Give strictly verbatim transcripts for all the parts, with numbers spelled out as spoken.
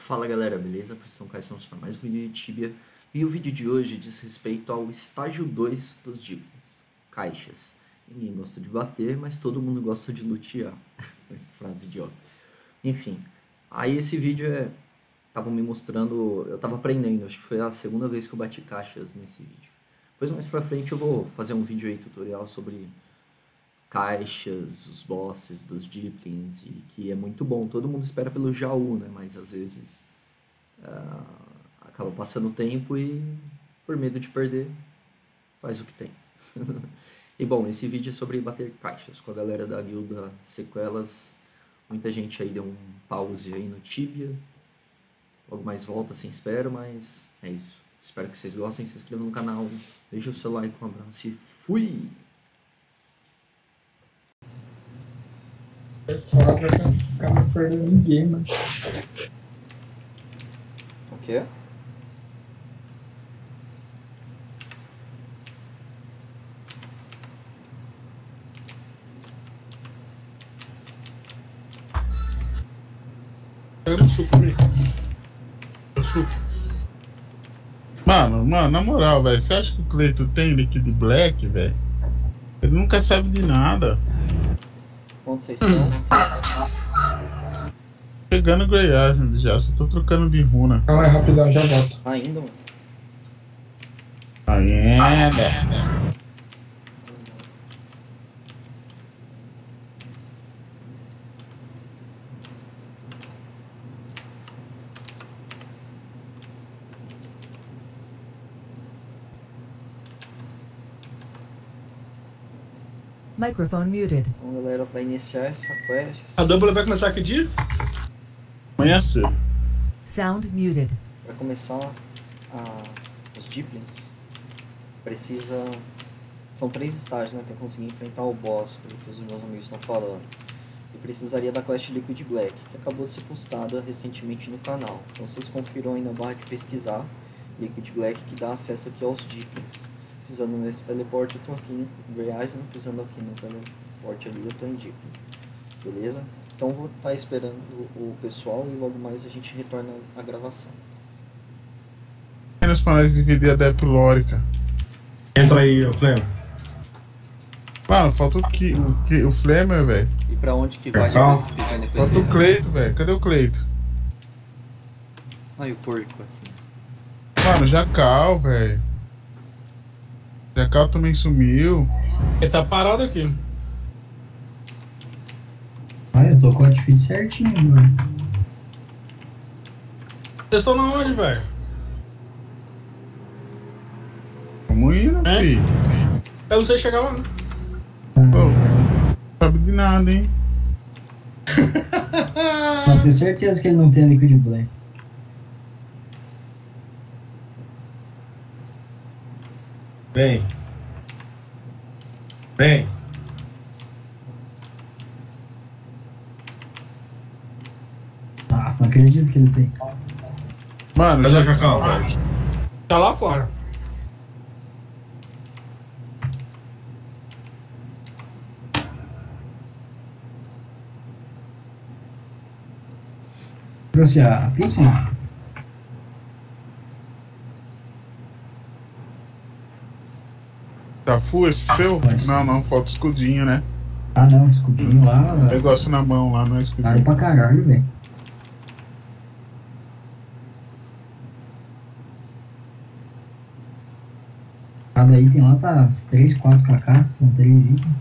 Fala galera, beleza? Profissão Kai, estamos para mais um vídeo de Tibia. E o vídeo de hoje diz respeito ao estágio dois dos Diblins, caixas. Ninguém gosta de bater, mas todo mundo gosta de lutear. Frase idiota. Enfim, aí esse vídeo é... Tava me mostrando... Eu tava aprendendo, acho que foi a segunda vez que eu bati caixas nesse vídeo. Depois mais pra frente eu vou fazer um vídeo aí tutorial sobre caixas, os bosses dos Diblins, e que é muito bom. Todo mundo espera pelo Jaú, né? Mas às vezes uh, acaba passando o tempo e, por medo de perder, faz o que tem. E bom, esse vídeo é sobre bater caixas com a galera da guilda Sequelas. Muita gente aí deu um pause aí no Tibia. Logo mais volta, assim espero, mas é isso. Espero que vocês gostem, se inscrevam no canal, deixa o seu like, um abraço e fui! É só pra ficar não perdendo ninguém, mano. O quê? Pega o suco, amigo. O suco. Mano, mano, na moral, velho, você acha que o Cleito tem Liquid Black, velho? Ele nunca sabe de nada. Onde vocês estão? Pegando Greyage já, só tô trocando de runa. Calma aí, rapidão, já volto. Ainda, mano? Ainda. Microphone muted. Então galera, para iniciar essa quest, A Double vai começar que dia? Amanhã cedo. Sound muted. para começar a, os Diblins, precisa... São três estágios, né, para conseguir enfrentar o boss, pelo que os meus amigos estão falando. E precisaria da quest Liquid Black, que acabou de ser postada recentemente no canal. Então vocês confiram aí na barra de pesquisar Liquid Black, que dá acesso aqui aos Diblins. Pisando nesse teleporte eu tô aqui em Grey Island, pisando aqui no teleporte ali eu tô em Diblin. Beleza? Então vou estar esperando o pessoal e logo mais a gente retorna a gravação. Menos pra nós dividir a Deplórica. Entra aí, o Flamengo. Mano, falta o que? O, que, o Flamer, velho. E pra onde que vai Calma. depois que fica N P C? Falta o Cleito, velho. Cadê o Cleito? Ai, o porco aqui. Mano, Jacal, velho. Jacal também sumiu. Ele tá parado aqui. Ah, eu tô com o outfit certinho, mano. Vocês estão na onde, velho? Vamos indo, É? filho. Eu não sei chegar lá, né? Pô, não sabe de nada, hein? Não, tenho certeza que ele não tem Liquid Black. Vem. Vem. Nossa, não acredito que ele tem. Mano, Cadê o já... Jacal, velho? Tá lá fora. Trouxe a pizza? tá full esse seu? Mas- Não, não, falta escudinho, né? Ah não, escudinho lá. Negócio na mão lá, não é escudinho. Caro pra caralho, velho. Cada item lá tá três, quatro k k, são três itens.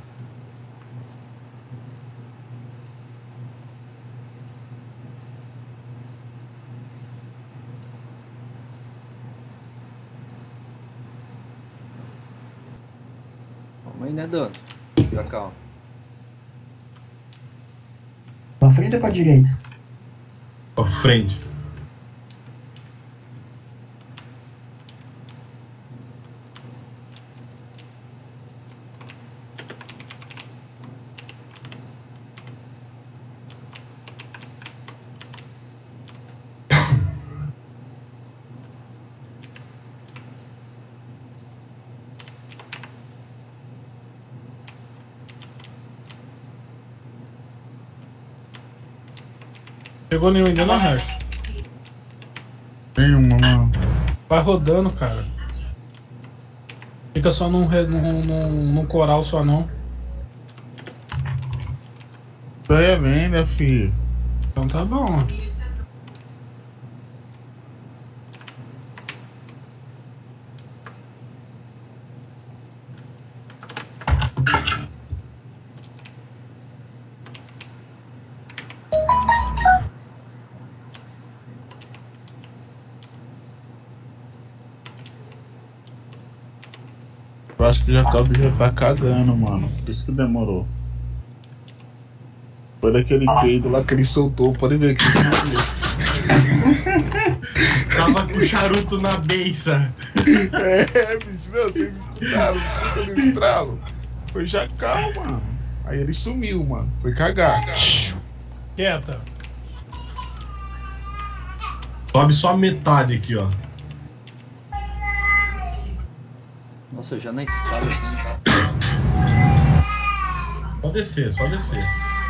Calma aí, né, dano? Já calma. Pra frente ou pra direita? Pra frente. Pegou nenhum ainda na Hearth. Tem uma, mano. Vai rodando, cara. Fica só num, re- num, num, num coral só não. Isso aí é venda, filho. Então tá bom. Eu acho que o Jacob já tá cagando, mano. Por isso que demorou. Foi daquele peido lá que ele soltou, pode ver que Tava com o charuto na beiça. é, bicho, não, vocês escutaram, escuta no estralo. Foi Jacal, mano. Aí ele sumiu, mano. Foi cagar. Quieta. Sobe só metade aqui, ó. Nossa, já na escada. Só descer, só descer.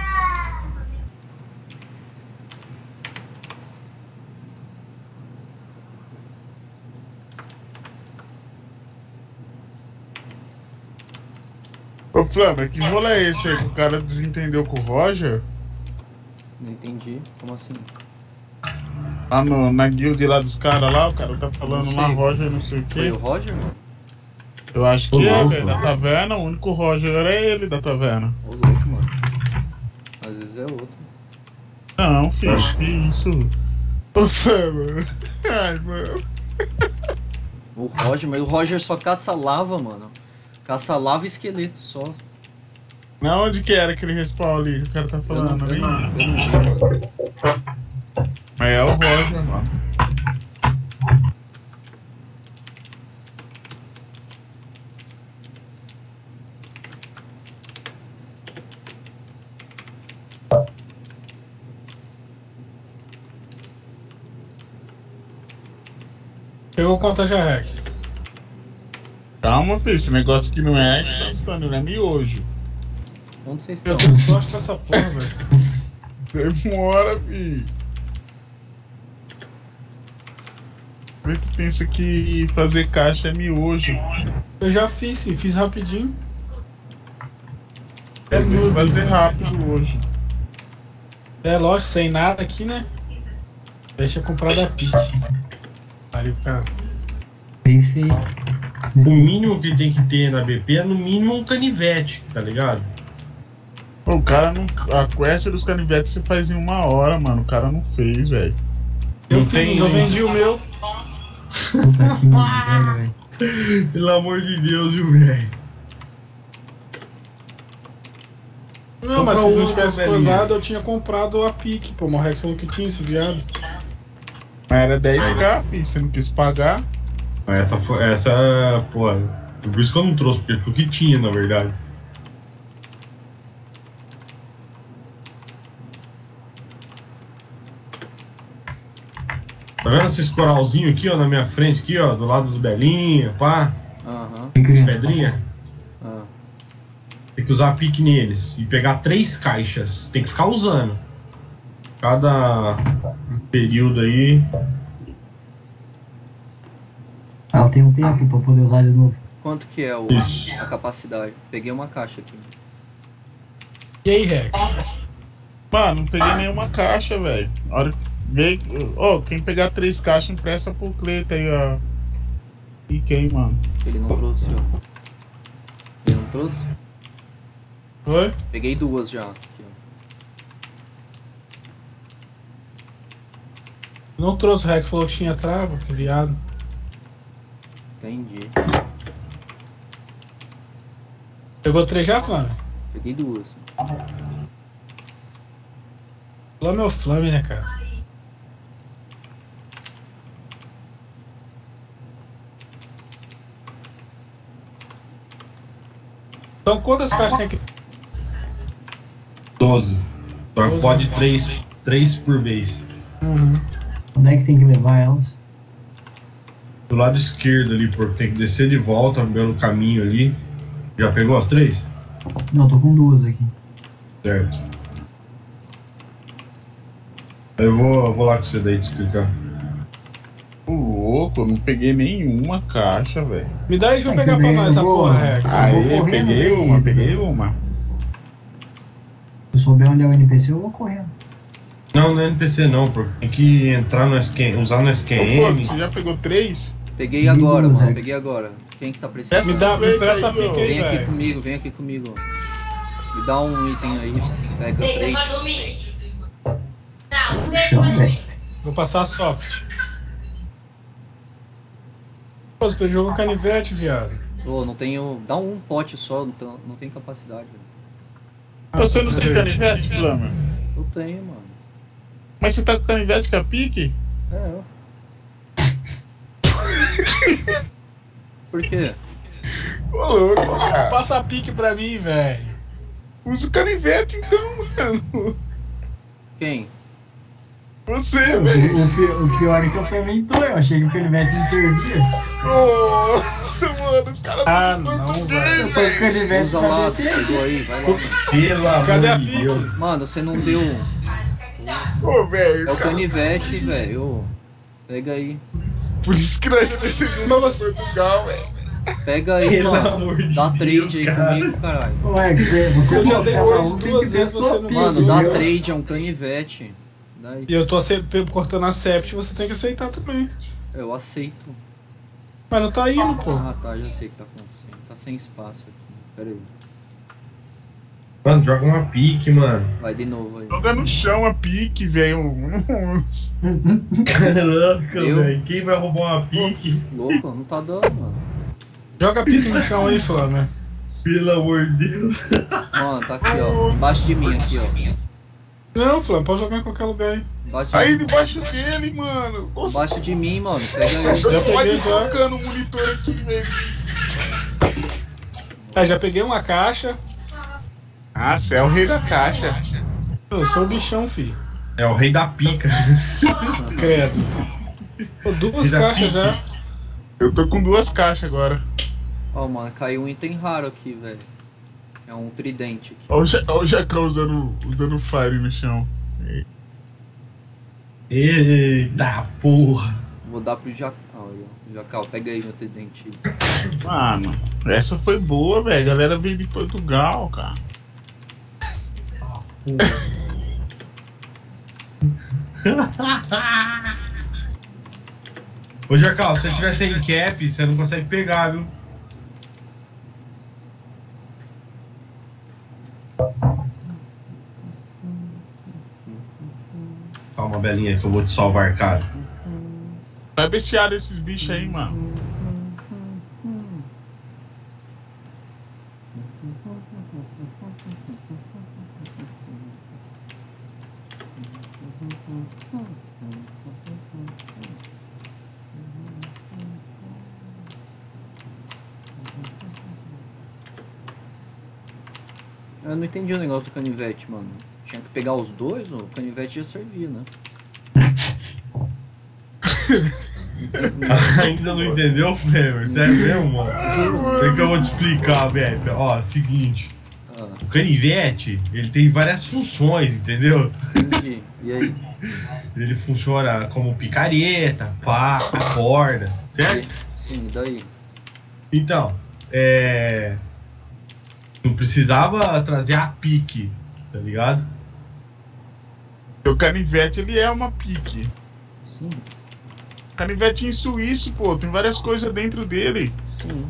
Ô, Flamengo, que rolê é esse aí que o cara desentendeu com o Roger? Não entendi. Como assim? Lá no, na guild lá dos caras lá, o cara tá falando Não lá sei. Roger não sei o Foi quê. o Roger, mano? Eu acho que Ô, é, louco. velho, da taverna, o único Roger era ele da taverna. Ô louco, mano. Às vezes é outro. Não, filho, que isso? Ô, Flamengo. Ai, mano. O Roger, mas o Roger só caça lava, mano. Caça lava e esqueleto só. Na onde que era aquele respawn ali que o cara tá Eu não, falando eu ali? não, eu não vi. Mas é o Roger, mano. Pegou conta já, Rex. Calma, filho, esse negócio aqui não é instantâneo, não é miojo. Onde vocês Eu estão? tô sorte com essa porra, velho. Demora, filho. Vê que pensa que fazer caixa é miojo. Eu já fiz, sim, fiz rapidinho. É É tem que noob. fazer rápido hoje. É lógico, sem nada aqui, né? Deixa eu comprar da Pique. Pariu, cara. Perfeito. O mínimo que tem que ter na B P é no mínimo um canivete, tá ligado? Pô, o cara não. A quest dos canivetes você faz em uma hora, mano. O cara não fez, velho. Eu Não fiz, tem. eu vendi o meu. Puta que merda, velho. Pelo amor de Deus, viu, velho? Não, mas se Compra não outra, tivesse velhinha. coisado, eu tinha comprado a Pique, pô. O Morrex falou que tinha esse viado. Mas era dez k, filho. Você não quis pagar. Essa foi. Essa. Pô. Por isso que eu não trouxe, porque foi o que tinha, na verdade. Tá vendo esses coralzinhos aqui, ó, na minha frente, aqui, ó, do lado do Belinha, pá, Aham. Tem que as ver. pedrinhas? Ah. Tem que usar pique neles e pegar três caixas. Tem que ficar usando. Cada período aí. Ela tem um tempo pra poder usar de novo. Quanto que é o, Isso. a capacidade? Peguei uma caixa aqui. E aí, Rex? Mano, não peguei nenhuma caixa, velho. A hora que vê. Ó, quem pegar três caixas empresta pro Cleito aí, ó. E quem, mano? Ele não trouxe, ó. Ele não trouxe? Oi? Peguei duas já. Aqui, ó. Não trouxe, o Rex falou que tinha trava, que viado. Entendi. Pegou três já, Flamengo? Peguei duas. Flame é o Flame, né, cara? Então quantas caixas tem aqui? doze. Só que pode três, três por vez. Uhum. Onde é que tem que levar elas? Do lado esquerdo ali, porque tem que descer de volta pelo caminho ali. Já pegou as três? Não, tô com duas aqui. Certo. Eu vou, eu vou lá com você daí te explicar. louco, eu não peguei nenhuma caixa, velho. Me dá aí, deixa eu É pegar que pra eu nós essa vou- porra, Rex. Aí, correndo, peguei né? uma, peguei uma. Se eu souber onde é o N P C, eu vou correndo. Não, não é N P C não, pô. Tem que entrar no S Q M, usar no Ô, pô, S Q M. você já pegou três? Peguei agora, Deus, mano. Rex. Peguei agora. Quem que tá precisando? Me dá, me dá essa Aí, ó. pique aí, Vem aqui velho. comigo, vem aqui comigo. Me dá um item aí. Pega três. Chão, velho. Vou passar soft. Pô, você jogou canivete, viado. Ô, não tenho. Dá um pote só, não, tem- não tem capacidade. velho. Você não tem canivete, Flamer? Eu tenho, mano. Mas você tá com canivete com a pique? É, eu. Por quê? Ô, louco, cara. Passa a pique pra mim, velho. Usa o canivete então, mano. Quem? Você, O, velho. o pi- o pior é que eu fermentou, eu achei que o canivete não servia. Nossa, mano, os caras Ah, tão não, português, velho. Eu tô com o velho. canivete Usa pra lá, meter. pegou aí, vai lá. Mano. Pelo Cadê a amor de pique? Deus. Mano, você não deu. Ô, velho, É o os caras- canivete, velho. Pega aí. Por isso que nós já descendemos de Portugal, velho. Pega aí, Pelo mano. amor de Dá Deus, trade aí cara. comigo, caralho. Ué, que você Eu já pô, dei cada hoje um tem duas que ver vezes, sua você não pique, Mano, dá viu? trade, é um canivete. Daí. E eu tô ace- cortando a sept, você tem que aceitar também. Eu aceito. Mas não tá indo, pô. Ah, tá, já sei o que tá acontecendo. Tá sem espaço aqui. Pera aí. Mano, joga uma pique, mano. Vai de novo aí. Joga no chão a pique, velho. Caraca, Eu? velho. Quem vai roubar uma pique? Louco, não tá dando, mano. Joga a pique no chão aí, Flamengo. Pelo amor de Deus. Mano, tá aqui, ó. Embaixo de mim aqui, ó. Não, Flamengo, pode jogar em qualquer lugar aí. Embaixo Aí de, debaixo dele, mano. Nossa, embaixo de mim, mano. Pega aí. eu Já tô peguei quase já. focando o monitor aqui, velho. É, já peguei uma caixa. Ah, você é o rei da caixa. Eu sou o bichão, fi. É o rei da pica. Credo. Pô, duas Rei da caixas pique. já. Eu tô com duas caixas agora. Ó, mano, caiu um item raro aqui, velho. É um tridente aqui. Olha o Ja- olha o Jacão usando, usando fire no chão. Eita porra. Vou dar pro Jacal. Olha, Jacal, pega aí meu tridente. Mano, essa foi boa, velho. A galera veio de Portugal, cara. Ô, Jacal, se você tiver sem cap, você não consegue pegar, viu? Calma, Belinha, que eu vou te salvar, cara. Vai bestiar esses bichos aí, mano. Eu não entendi o negócio do canivete, mano. Tinha que pegar os dois, o canivete já servia, né? Ainda não entendeu, Flemer? Sério mesmo, mano? É que eu vou te explicar, velho. Ó, seguinte. Ah, O canivete, ele tem várias funções, entendeu? entendi. E aí? Ele funciona como picareta, pá, a corda, certo? Sim, e daí? Então, é... não precisava trazer a pique, tá ligado? O canivete, ele é uma pique. Sim, Canivetinho suíço, pô. Tem várias coisas dentro dele. sim.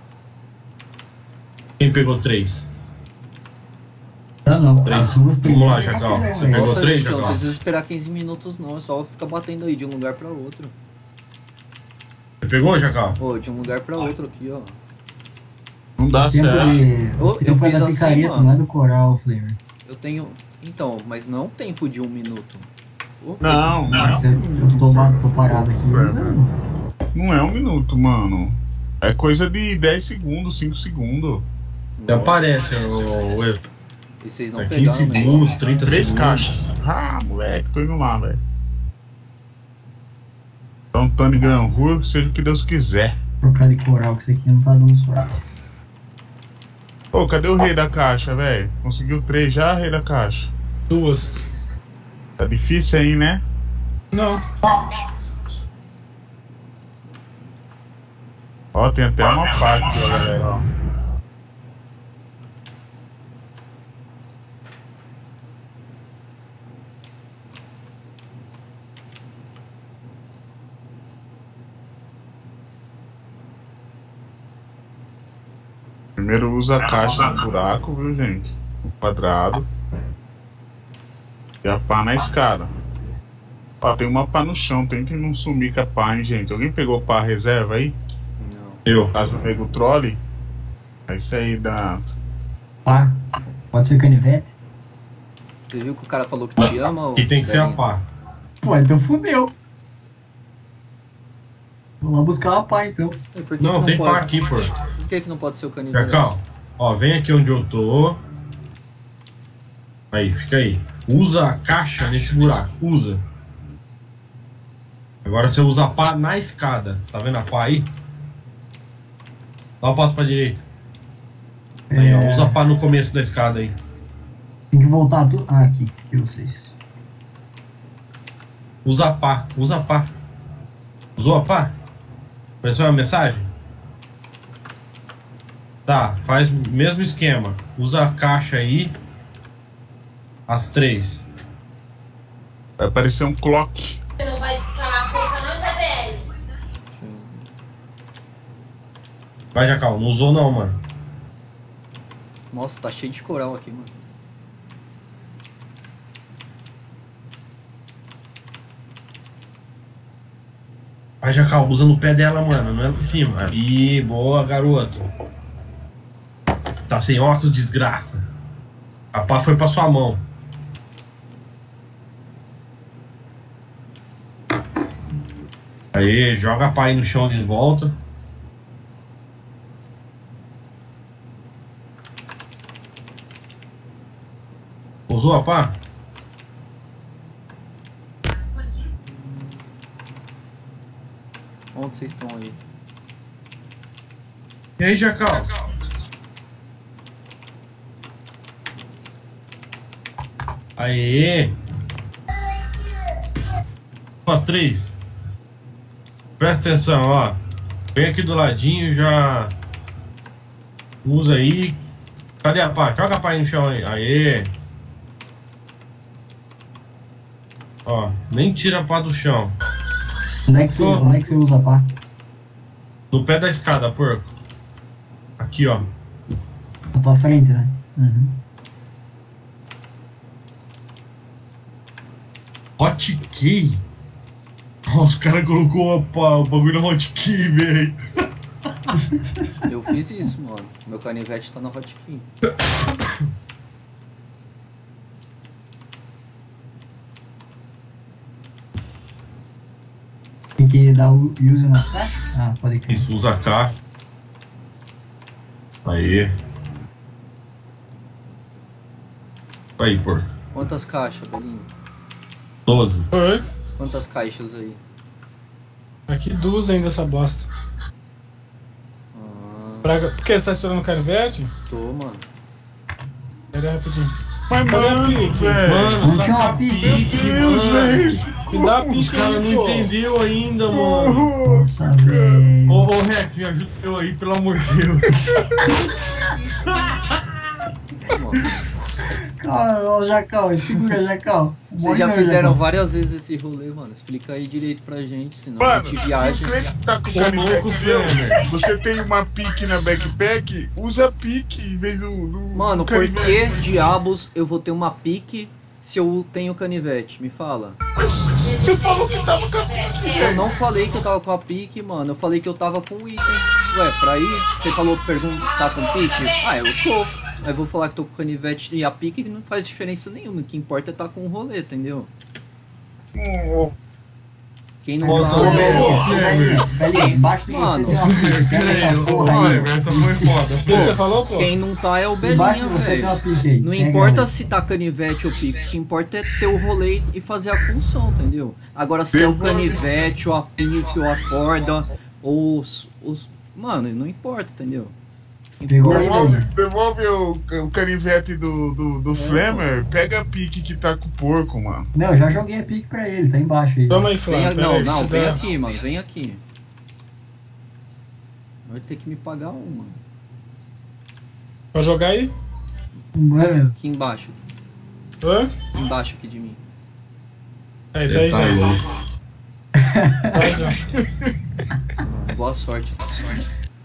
Quem pegou três? Não, não. Três. As duas Vamos lá, primeiras eu Jacal. peguei, Você velho. pegou Nossa, três, gente, eu não Jacal? precisa esperar quinze minutos não, é só ficar batendo aí de um lugar pra outro. Você pegou, Jacal? Ô, de um lugar pra outro aqui, ó. Não dá O tempo certo. de... Ô, o eu tempo é fiz da assim, picareta, mano. não é do coral, Flavor. Eu tenho... Então, mas não um tempo de um minuto. Ô, Não, Ah, não. você- Eu tô, tô parado aqui usando. Não é um minuto, mano. É coisa de dez segundos, cinco segundos. Até aparece o, o erro. E vocês não É quinze pegaram, né? segundos, trinta Três segundos. caixas. Ah, moleque, tô indo lá, velho. Então, Tony Granrua, seja o que Deus quiser. Trocar de coral, que isso aqui não tá dando sorte. Ô, cadê o rei da caixa, velho? Conseguiu três já, rei da caixa? Duas. Tá difícil aí, né? Não. Ó, tem até uma parte aqui, ó, galera, ó. Primeiro usa a caixa no buraco, viu, gente? No quadrado. E a pá na escada. Ó, tem uma pá no chão, tentem não sumir com a pá, hein, gente. Alguém pegou pá reserva aí? Não. Eu. Caso não pegue o trolley? É isso aí, da. Pá. Pode ser canivete? Você viu que o cara falou que te ama? ou- Aqui tem que ser a velhinho? pá. Pô, então fudeu. Vamos lá buscar uma pá então. E por que Não, que tem pode? pá aqui, pô. Por que, que não pode ser o canivete? Cacau, ó, vem aqui onde eu tô. Aí, fica aí. Usa a caixa nesse buraco, usa. Agora você usa a pá na escada. Tá vendo a pá aí? Dá um passo pra direita. Aí, ó, É. usa a pá no começo da escada aí. Tem que voltar tudo. Ah, aqui. Aqui vocês. Usa a pá, usa a pá. Usou a pá? Apareceu uma mensagem? Tá, faz o mesmo esquema. Usa a caixa aí. As três. Vai aparecer um clock. Você não vai ficar na boca, não, Isabelle? Vai, Jacal, não usou não, mano. Nossa, tá cheio de coral aqui, mano. Vai, Jacal, usa no pé dela, mano. Não é lá em cima. Aí, boa, garoto. Tá sem óculos, desgraça. A pá foi pra sua mão. Aí, joga a pá aí no chão de volta. Usou a pá? Onde vocês estão aí? E aí, Jacal? Aê! As três. Presta atenção, ó. Vem aqui do ladinho, já usa aí. Cadê a pá? Joga a pá aí no chão aí. Aê! Ó, nem tira a pá do chão. Onde é que você, Tô. onde é que você usa a pá? No pé da escada, porco. Aqui, ó. Na tua frente, né? Uhum. Hotkey? Oh, os caras colocou a pá, o bagulho na hotkey, velho. Eu fiz isso, mano. Meu canivete tá na hotkey. Tem que dar o use na caixa? Ah, pode crer. Isso, usa cá. Aí. Aí, porco. Quantas caixas, Belinho? doze. Oi? Quantas caixas aí? Aqui duas ainda essa bosta. Ah, Pra... Por que você tá esperando o canivete? tô, mano. Pera aí rapidinho. Mas, Cadê a mano, pique? velho. Mano, Não tá tinha uma com pique. pique, mano. Me dá a Os pique caras aí, não pô. entenderam ainda, mano. Nossa, velho. Ô, ô, Rex, me ajuda eu aí, pelo amor de Deus. Mano, Calma, ó, Jacal, segura, Jacal. vocês já fizeram várias vezes esse rolê, mano. Explica aí direito pra gente, senão a Mano, gente se viaja. o cliente tá com o Ô, louco, canivete seu, velho. você tem uma pique na backpack, usa a pique em vez do, do Mano, do por que canivete. diabos eu vou ter uma pique se eu tenho canivete? Me fala. Mas você falou que tava com a pique, Eu velho. não falei que eu tava com a pique, mano. Eu falei que eu tava com o item. Ué, pra ir, você falou perguntar tá com pique? Ah, eu tô. Aí eu vou falar que tô com canivete e a pique não faz diferença nenhuma. O que importa é tá com o rolê, entendeu? Hum, Quem não Nossa, tá. ô, é- Velho, velho, embaixo de você Mano. tem uma pique. Pega Peraí, essa ô, porra aí. Oliver, essa foi foda. O que você falou, pô? Quem não tá é o Embaixo de Belinha, você tem uma velho. pique aí. Não Pega importa ela. se tá canivete ou pique, o que importa é ter o rolê e fazer a função, entendeu? Agora se é o canivete, ou a pique, ou a corda, ou os. os- Mano, não importa, entendeu? Pegou aí, Devolve, velho. devolve o, o canivete do, do, do É, Flamer, pega a pique que tá com o porco, mano. Não, eu já joguei a pique pra ele, tá embaixo aí. Toma aí, Vem, Flávio. a- pera não, aí, não, deixa eu vem dar- aqui, mano, vem aqui. Vai ter que me pagar um, mano. Pra jogar aí? Mano, Aqui embaixo. Hã? Aqui embaixo aqui de mim. Aí, tá aí, Tá aí, já. né? Tá já. Ah, boa sorte, boa sorte.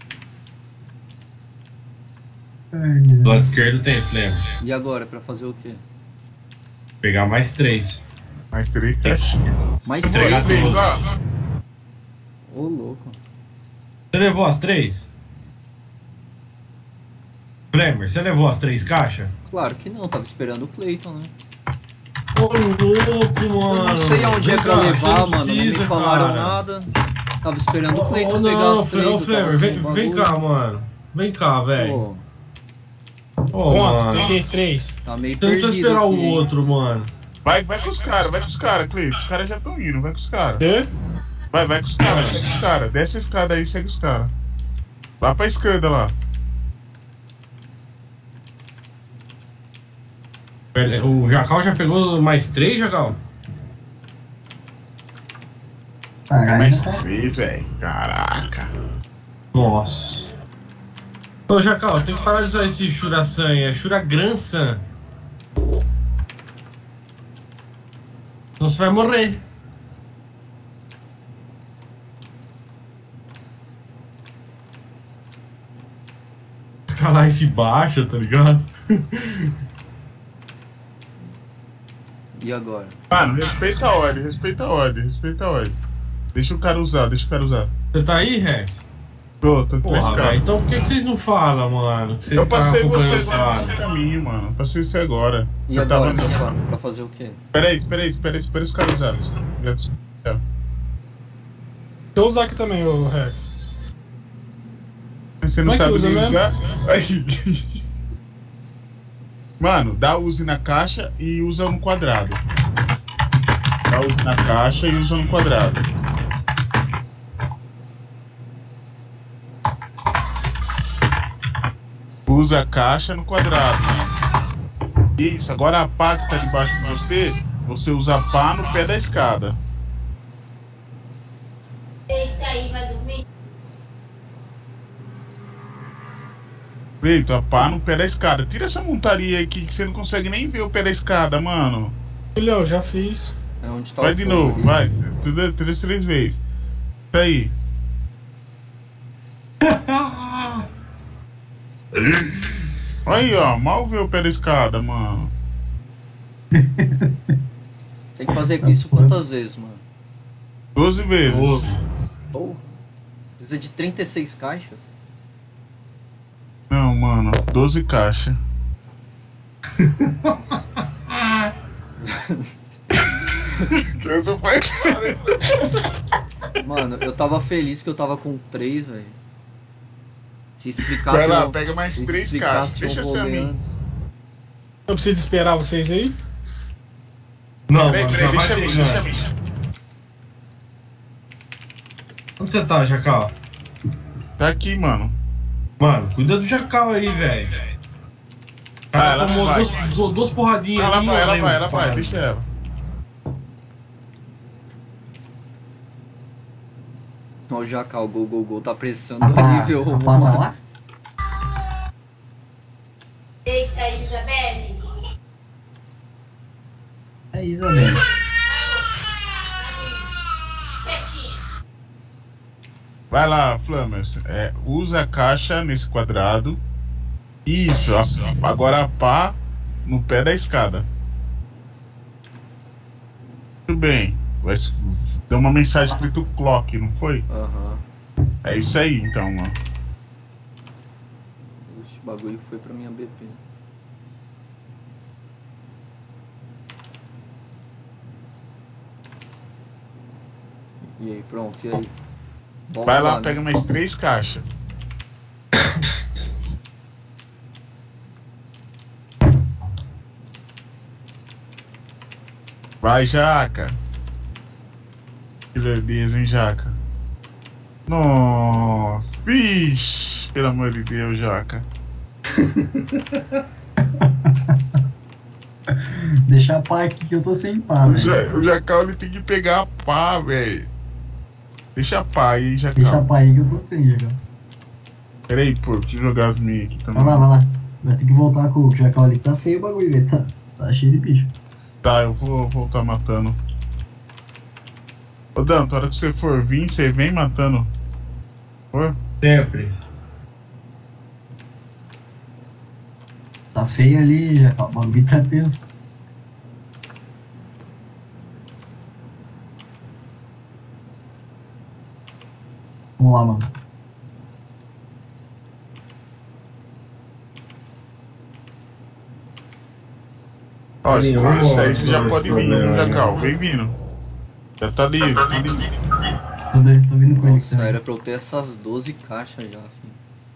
ai, Do lado esquerdo tem, Flamengo. E agora, pra fazer o quê? Pegar mais três. Mais três caixinhas. Mais Entregar três? tudo. Ô, louco. Você levou as três? Flamer, você levou as três caixas? Claro que não, tava esperando o Clayton, né? Ô, louco, mano. Eu não sei aonde é pra Vem cá, levar, você mano. Não me precisa, falaram cara. nada. Tava esperando o Clayton Ô, pegar não, as três. Ô, eu tava Flamer, sem vem, o vem bagulho. cá, mano. Vem cá, velho. Pô, Ô, Quanto? mano. trinta e três. tá meio Você não perdido precisa esperar aqui, o hein? outro, mano. Vai, vai com os caras, vai com os caras, Cleiton. Os caras já estão indo, vai com os caras. Quê? Vai, vai com os caras, segue os caras. Desce a escada aí, segue os caras. Lá pra esquerda lá. O Jacal já pegou mais três, Jacal? caralho. Mais três, velho. Caraca. Nossa. Ô, Jacal, tem que parar de usar esse Shurasan aí. É Shuragransan. Senão você vai morrer. Fica a life baixa, tá ligado? E agora? Mano, respeita a ordem, respeita a ordem, respeita a ordem. Deixa o cara usar, deixa o cara usar. Você tá aí, Rex? Tô, tô com esse Porra, cara. velho. Então por que, que vocês não falam, mano? Que vocês Eu passei estavam acompanhando vocês o lá nesse cara. caminho, mano. Passei você agora. E Eu agora, tava- pra, fa- pra fazer o quê? Peraí, peraí, peraí, espera os caras usarem. Já disse- já. Deixa eu usar aqui também, ô Rex. Você não Como é que sabe usa nem mesmo? usar? Aí. Mano, dá use na caixa e usa no quadrado. Dá use na caixa e usa no quadrado. Usa a caixa no quadrado. Isso, agora a pá que tá debaixo de você, você usa a pá no pé da escada. Eita aí, vai dormir? Feito, a pá no pé da escada. Tira essa montaria aqui que você não consegue nem ver o pé da escada, mano. Filhão, já fiz. É onde tá Vai o de fogo novo, ali. vai. Tudo, tudo isso três vezes. Isso aí. Aí, ó, mal vê o pé da escada, mano. Tem que fazer isso quantas vezes, mano? doze vezes. Porra. Precisa de trinta e seis caixas? Não, mano, doze caixas. Essa foi. Mano, eu tava feliz que eu tava com três, velho. Se explicasse Vai lá, o- pega mais se três explicasse caixas. Deixa o ser a rolê mim. antes. Eu preciso esperar vocês aí? Não, Peraí, mano, peraí, já vai deixa a mim, pegando. deixa a mim. Onde você tá, Jacal? Tá aqui, mano. Mano, cuida do Jacal aí, velho. O Ah, cara ela tomou vai. duas, duas porradinhas. Ela ali, vai, ó, ela né, vai, ela vai, quase. deixa ela. Ó, o Jacal, gol, gol, gol, tá pressando A o pá, nível, a pá tá mano. lá? Eita, Isabelle. É Isabel. Quietinha. Vai lá, Flammers. É, usa a caixa nesse quadrado. Isso, a- agora a pá no pé da escada. Muito bem. Vai s- ter uma mensagem escrito clock, não foi? Aham. É isso aí, então, mano. Oxe, o bagulho foi pra minha B P. E aí, pronto, e aí? Bola Vai lá, né? pega mais três caixas. Vai, Jaca. Que beleza, hein, Jaca? Nossa. Vixe, pelo amor de Deus, Jaca. Deixa a pá aqui que eu tô sem pá, O, velho. Ja- o Jacal ele tem que pegar a pá, velho. Deixa a pá aí, Deixa a Jacal. pá aí que eu tô sem, Jacal. Pera aí, pô, deixa eu jogar as minhas aqui também. Vai lá, vai lá. Vai ter que voltar com o jacal ali, que tá feio o bagulho, velho. Tá, tá cheio de bicho. Tá, eu vou voltar matando. Ô Dan, na hora que você for vir, você vem matando. Por? Sempre. Tá feio ali, jacal. O bagulho tá tenso. Vamos lá, mano. Ó, se Eu for isso aí, gosto você já desse pode vir, problema, Jacal. Vem vindo. Já tá livre, tá livre. Tô, de- tô vindo com ele Nossa, também. era pra eu ter essas doze caixas já, filho.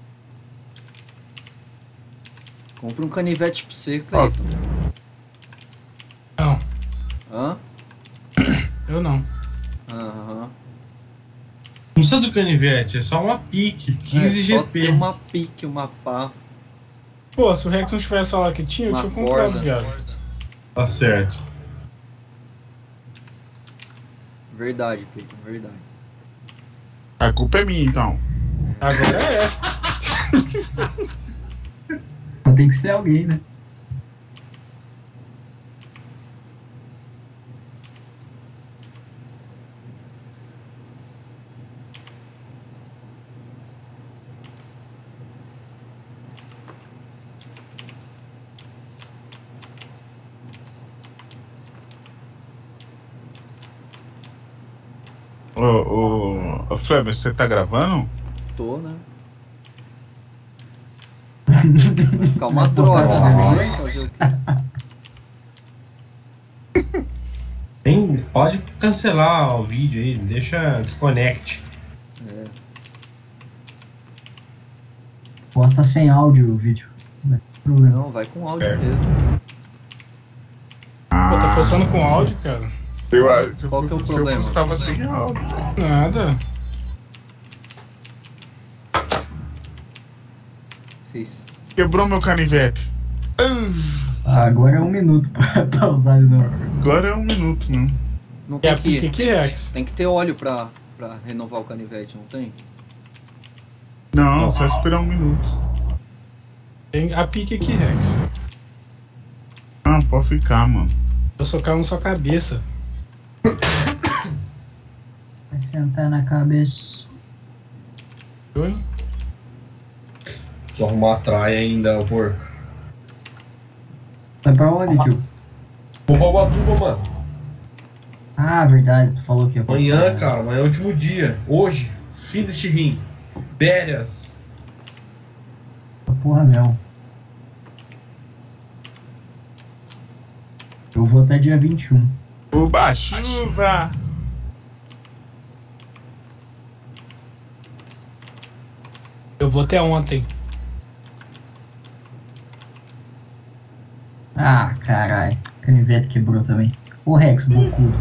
Compra um canivete pra você, Cleiton. Não, Hã? eu não. Aham. Não precisa do canivete, é só uma pique. quinze É, só G P. ter uma pique, uma pá. Pô, se o Rex não tivesse falado que tinha, eu Uma tinha comprado, corda. viado. Tá certo. Verdade, Cleiton, verdade. A culpa é minha, então. Agora é. Mas tem que ser alguém, né? Ô, ô, ô Flamengo, você tá gravando? Tô, né? Vai ficar uma droga, né? Fazer o quê? Tem, pode cancelar o vídeo aí, deixa desconect. É. Posta sem áudio o vídeo. Não tem problema. Não, vai com áudio É. mesmo. Pô, tá postando com áudio, cara. Eu, se eu Qual que é o fosse- problema? Se eu tava sem áudio. Nada. Vocês. Quebrou meu canivete. Ah, agora é um minuto pra, pra usar de novo. Agora é um minuto, né? Não E tem a pique que. aqui, Rex? Tem que ter óleo pra, pra renovar o canivete, não tem? Não, só esperar um minuto. Tem a pique aqui, Rex. Ah, pode ficar, mano. Eu socar na sua cabeça. Vai sentar na cabeça. Oi? Só arrumar a traia ainda, o porco. Vai pra onde, tio? Vou pra Ubatuba, mano. Ah, verdade, tu falou que ia pra- Amanhã, cara, amanhã é o último dia. Hoje, fim deste rim. Férias. Porra, mesmo. Eu vou até dia vinte e um. Uba, chuva! Eu vou até ontem. Ah, caralho. Canivete quebrou também. Ô Rex, bocudo.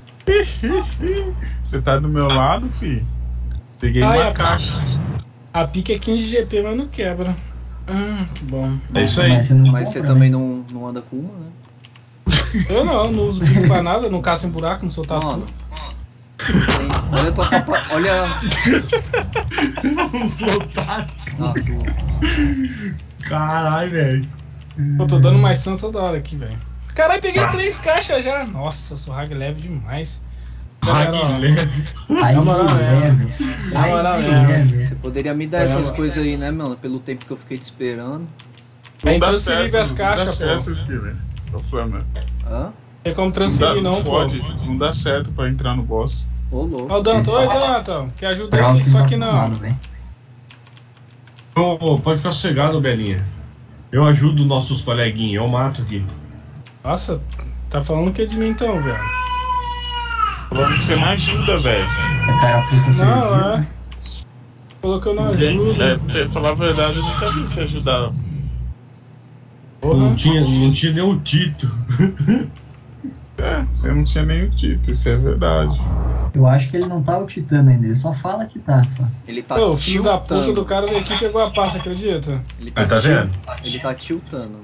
Você tá do meu lado, fi? Peguei Ai, uma a- caixa. A pique é quinze G P, mas não quebra. Hum, que bom. É isso aí. Mas você, não Mas você compra, também né? não, não anda com uma, né? Eu não, não uso pique pra nada, não caço em buraco, não sou Mano. tatu. Tem- olha a tua capa. Olha. Não sou saco. Ah, tu- Caralho, velho. Eu tô dando mais santo toda hora aqui, velho. Caralho, peguei três caixas já. Nossa, eu sou rag leve demais. Galera, ó, Rag leve. Aí, Na moral, leve. Na Aí, moral, leve. Você poderia me dar Olha essas lá. coisas aí, né, mano? Pelo tempo que eu fiquei te esperando. É Não dá intransferível certo, as não caixas, dá pô. certo, filho. Ô, Flamengo. Hã? Tem como Não, transferir, dá, não, não pô. pode, não dá certo pra entrar no boss. Ô, louco. Ó, o Danto, oi, Danto. Que ajuda Pronto, aí, só que não. arrumado, velho. Ô, ô, pode ficar sossegado, Belinha. Eu ajudo nossos coleguinhas, eu mato aqui. Nossa, tá falando o que de mim então, velho? Falando que você não ajuda, velho. É carapuça serviço. Não, é. Falou que eu não ajudo. É, pra falar a verdade, eu nunca vi você ajudar. Porra. Não tinha, não tinha nem o Tito. É, você não tinha nem o título, isso é verdade. Eu acho que ele não tá o titano ainda, ele só fala que tá, só. Ele tá Pô, o filho da puta tiltando. do cara daqui pegou a pasta, acredita? Ele tá, Ah, tá til- vendo? Ele tá tiltando.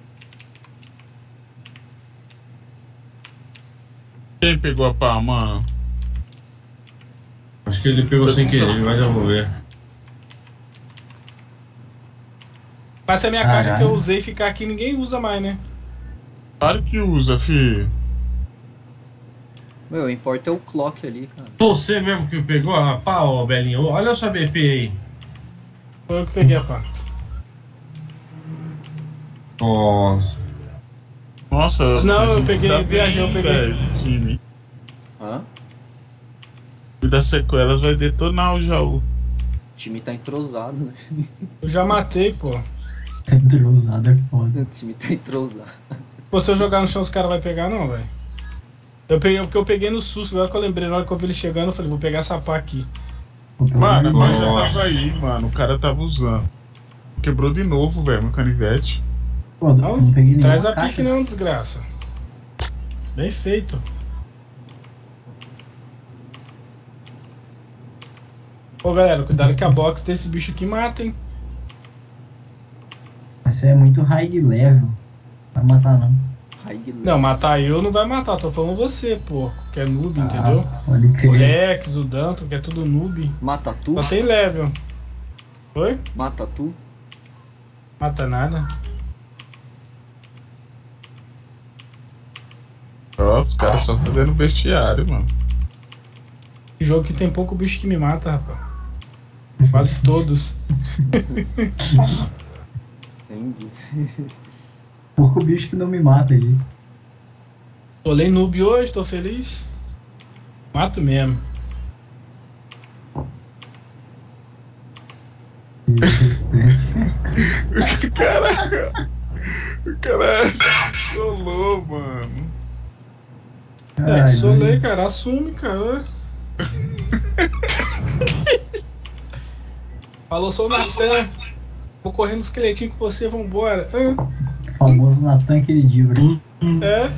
Quem pegou a pá, mano? Acho que ele pegou sem querer, mas eu vou ver. Mas se a minha Caralho. caixa que eu usei ficar aqui, ninguém usa mais, né? Claro que usa, fi. Meu, o importa é o clock ali, cara. Você mesmo que pegou a pá, ô Belinho. Olha a sua B P aí. Foi eu que peguei a pá. Nossa. Nossa, Não, a eu gente peguei, tá viajei, eu bem, peguei. velho, esse time. Hã? E das sequelas vai detonar o Jaú. O time tá entrosado, né? Eu já matei, pô. Entrosado é foda. O time tá entrosado. Pô, se eu jogar no chão, os caras vão pegar, não, velho. Eu peguei, porque eu peguei no susto, agora que eu lembrei, na hora que eu vi ele chegando, eu falei, vou pegar essa pá aqui. Pô, pelo Mano, amor de mas já Deus. Nossa. tava aí, mano. O cara tava usando. Quebrou de novo, velho, meu canivete. Pô, Não, não peguei nenhuma traz a caixa. pique não, desgraça. Bem feito. Ô galera, cuidado que a box desse bicho aqui mata, hein? Mas você é muito high level. Vai matar não. High Não, matar eu não vai matar, tô falando você, pô. Que é noob, entendeu? Ah, pode O crer. Lex, o Danton, que é tudo noob. Mata tu? Só tem level. Oi? Mata tu? Mata nada. Ó, os caras só fazendo bestiário, mano. Esse jogo que tem pouco bicho que me mata, rapaz. Quase todos. Entendi. Pouco bicho que não me mata aí. Olhei noob hoje, tô feliz. Mato mesmo. Caraca! O cara solou, mano. É, Ai, solei, Deus. cara. Assume, cara. Falou, sou o Natan. Vou correndo no esqueletinho com você, vambora. Ah, Famoso Natan Queridivre. é.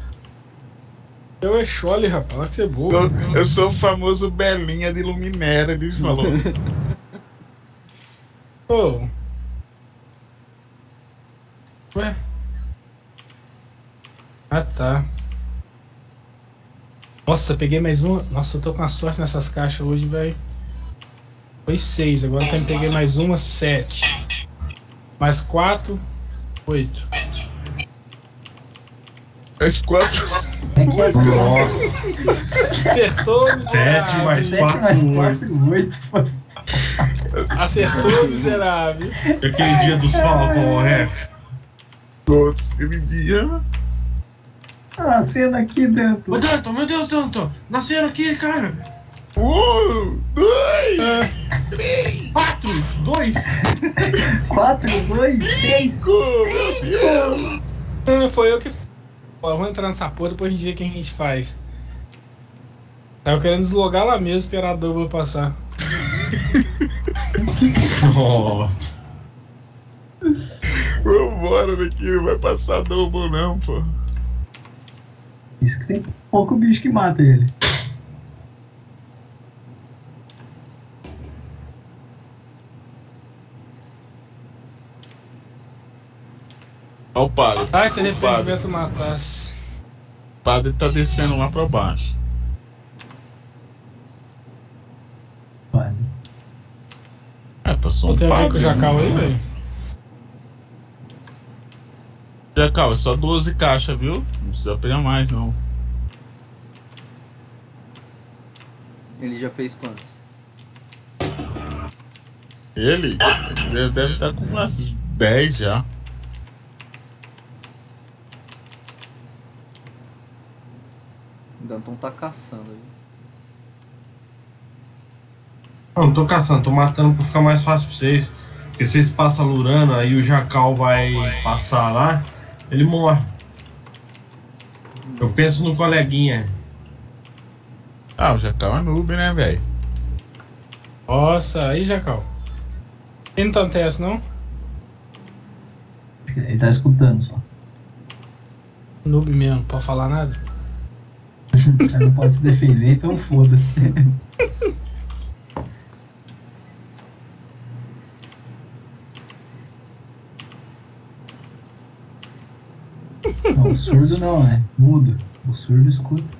Eu é Chole, rapaz. Lá que você é boa. Eu, eu sou o famoso Belinha de Luminéria, ele falou. Ô. Ué? Ah, tá. Nossa, peguei mais uma. Nossa, eu tô com a sorte nessas caixas hoje, velho. Foi seis, agora eu peguei mais uma, sete. Mais quatro, oito. As quatro. É que é Nossa. Acertou, Sete miserável. mais sete mais quatro, quatro, oito. Acertou, miserável. Aquele dia dos Falcon, o Rex. Nossa, aquele dia. Ah, cena aqui dentro. Ô Danton, meu Deus, Danton. Nasceram aqui, cara. Um, dois, três, Quatro, dois. quatro, dois, seis. cinco, meu Deus. Ah, foi eu que. Pô, vamos entrar nessa porra, depois a gente vê o que a gente faz. Tava querendo deslogar lá mesmo, esperar a double passar. Nossa. Vambora daqui, não vai passar double não, pô. Isso que tem pouco bicho que mata ele. Olha o padre. Ai, se o padre. arrependimento matasse. O padre tá descendo lá pra baixo. Vale. É, passou Não um tem a ver com o padre. Jacal aí, velho? Jacal, é só doze caixas, viu? Não precisa pegar mais, não. Ele já fez quantos? Ele? Ele deve estar com umas dez já. O Danton tá caçando ali. Não, não tô caçando, tô matando pra ficar mais fácil pra vocês. Porque vocês passam lurando, aí o Jacal vai passar lá, ele morre. Eu penso no coleguinha. Ah, o Jacal é noob, né, velho? Nossa, aí, Jacal. Quem não tá no T S, não? Ele tá escutando só. Noob mesmo, pode falar nada? Ele não pode se defender, então foda-se. Não, o surdo não, né? Mudo. O surdo escuta.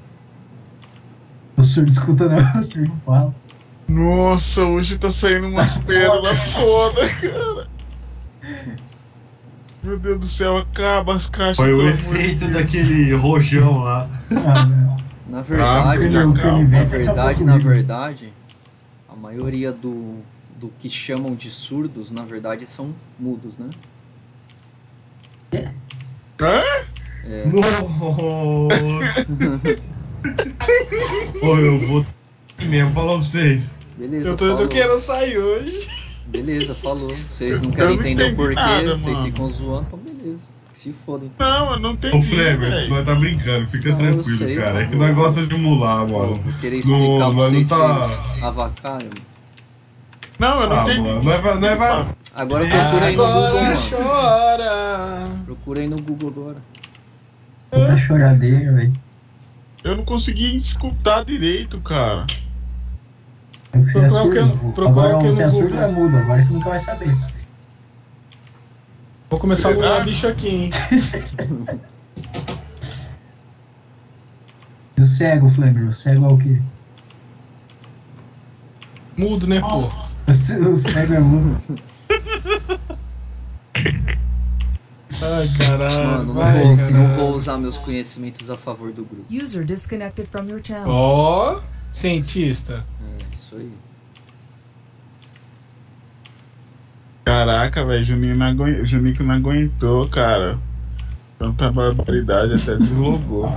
O surdo escuta não, o surdo fala. Nossa, hoje tá saindo umas pérolas foda, cara. Meu Deus do céu, acaba as caixas. Foi o pelo amor de efeito Deus. daquele rojão lá. Ah, meu. Na verdade, Ah, na, o na canivete verdade, acabou na comigo. verdade, a maioria do, do que chamam de surdos, na verdade, são mudos, né? Hã? É, Nossa. Ô, eu vou mesmo falar pra vocês. beleza, Eu tô, eu tô falou. querendo sair hoje. Beleza, falou. Vocês não Eu querem não entender o entendi porquê, nada, vocês mano. ficam zoando, então beleza. Que se fodem. Não, eu não entendi. Ô, Flemer, velho. nós tá brincando, fica Não, eu tranquilo, sei, cara. É mano. que nós gosta de mular, mano. Vou querer No- explicar pra nós não vocês tá- se avacalham. Não, eu não Ah, entendi. mano, nós vai. Nós vai... Agora procura aí no Google, Agora mano. chora. Procura aí no Google agora. Puta choradeira, velho. Eu não consegui escutar direito, cara. É que você é Procura o que surdo. eu- pô. procura Agora o que eu você é no surdo Google. é mudo, agora você nunca vai saber. Vou começar a mular Verdade. bicho aqui, hein? E o cego, Flamer? O cego é o quê? Mudo, né, pô? O ce- o cego é mudo. Ai, caralho. Mano, não vai, vou, caralho. não vou usar meus conhecimentos a favor do grupo. User disconnected from your channel. Ó, cientista. É, isso aí. Caraca, velho, Juninho não aguentou, Juninho não aguentou, cara. Tanta barbaridade até deslogou.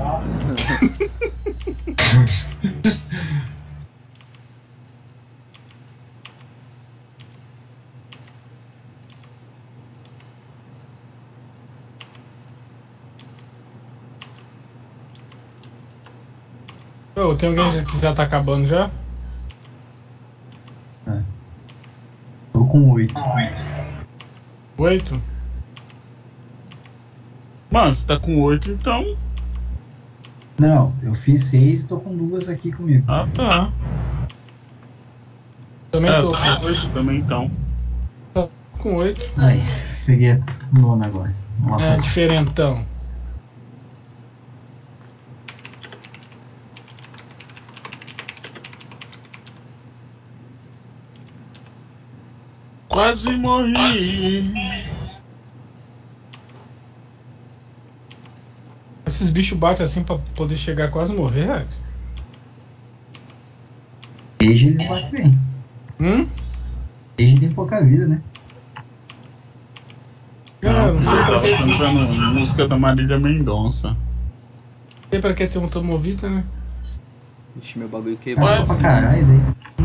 Ô, tem alguém que já tá acabando já? Tô com oito. Oito? Mano, você tá com oito, então. Não, eu fiz seis e tô com duas aqui comigo. Ah, tá. Também É, tô eu tô com oito também, então. com oito. Aí, peguei a nona agora. Vamos lá, É, fazer. diferentão. Quase morri. Esses bichos batem assim pra poder chegar a quase morrer, Rex. Desde eles batem bem. Hum? Desde tem pouca vida, né? Cara, não sei eu pra tava que, cantando música da Marília Mendonça. não sei pra que ter um tomovita, né? Ixi, meu bagulho quebrou. Casou pra caralho daí.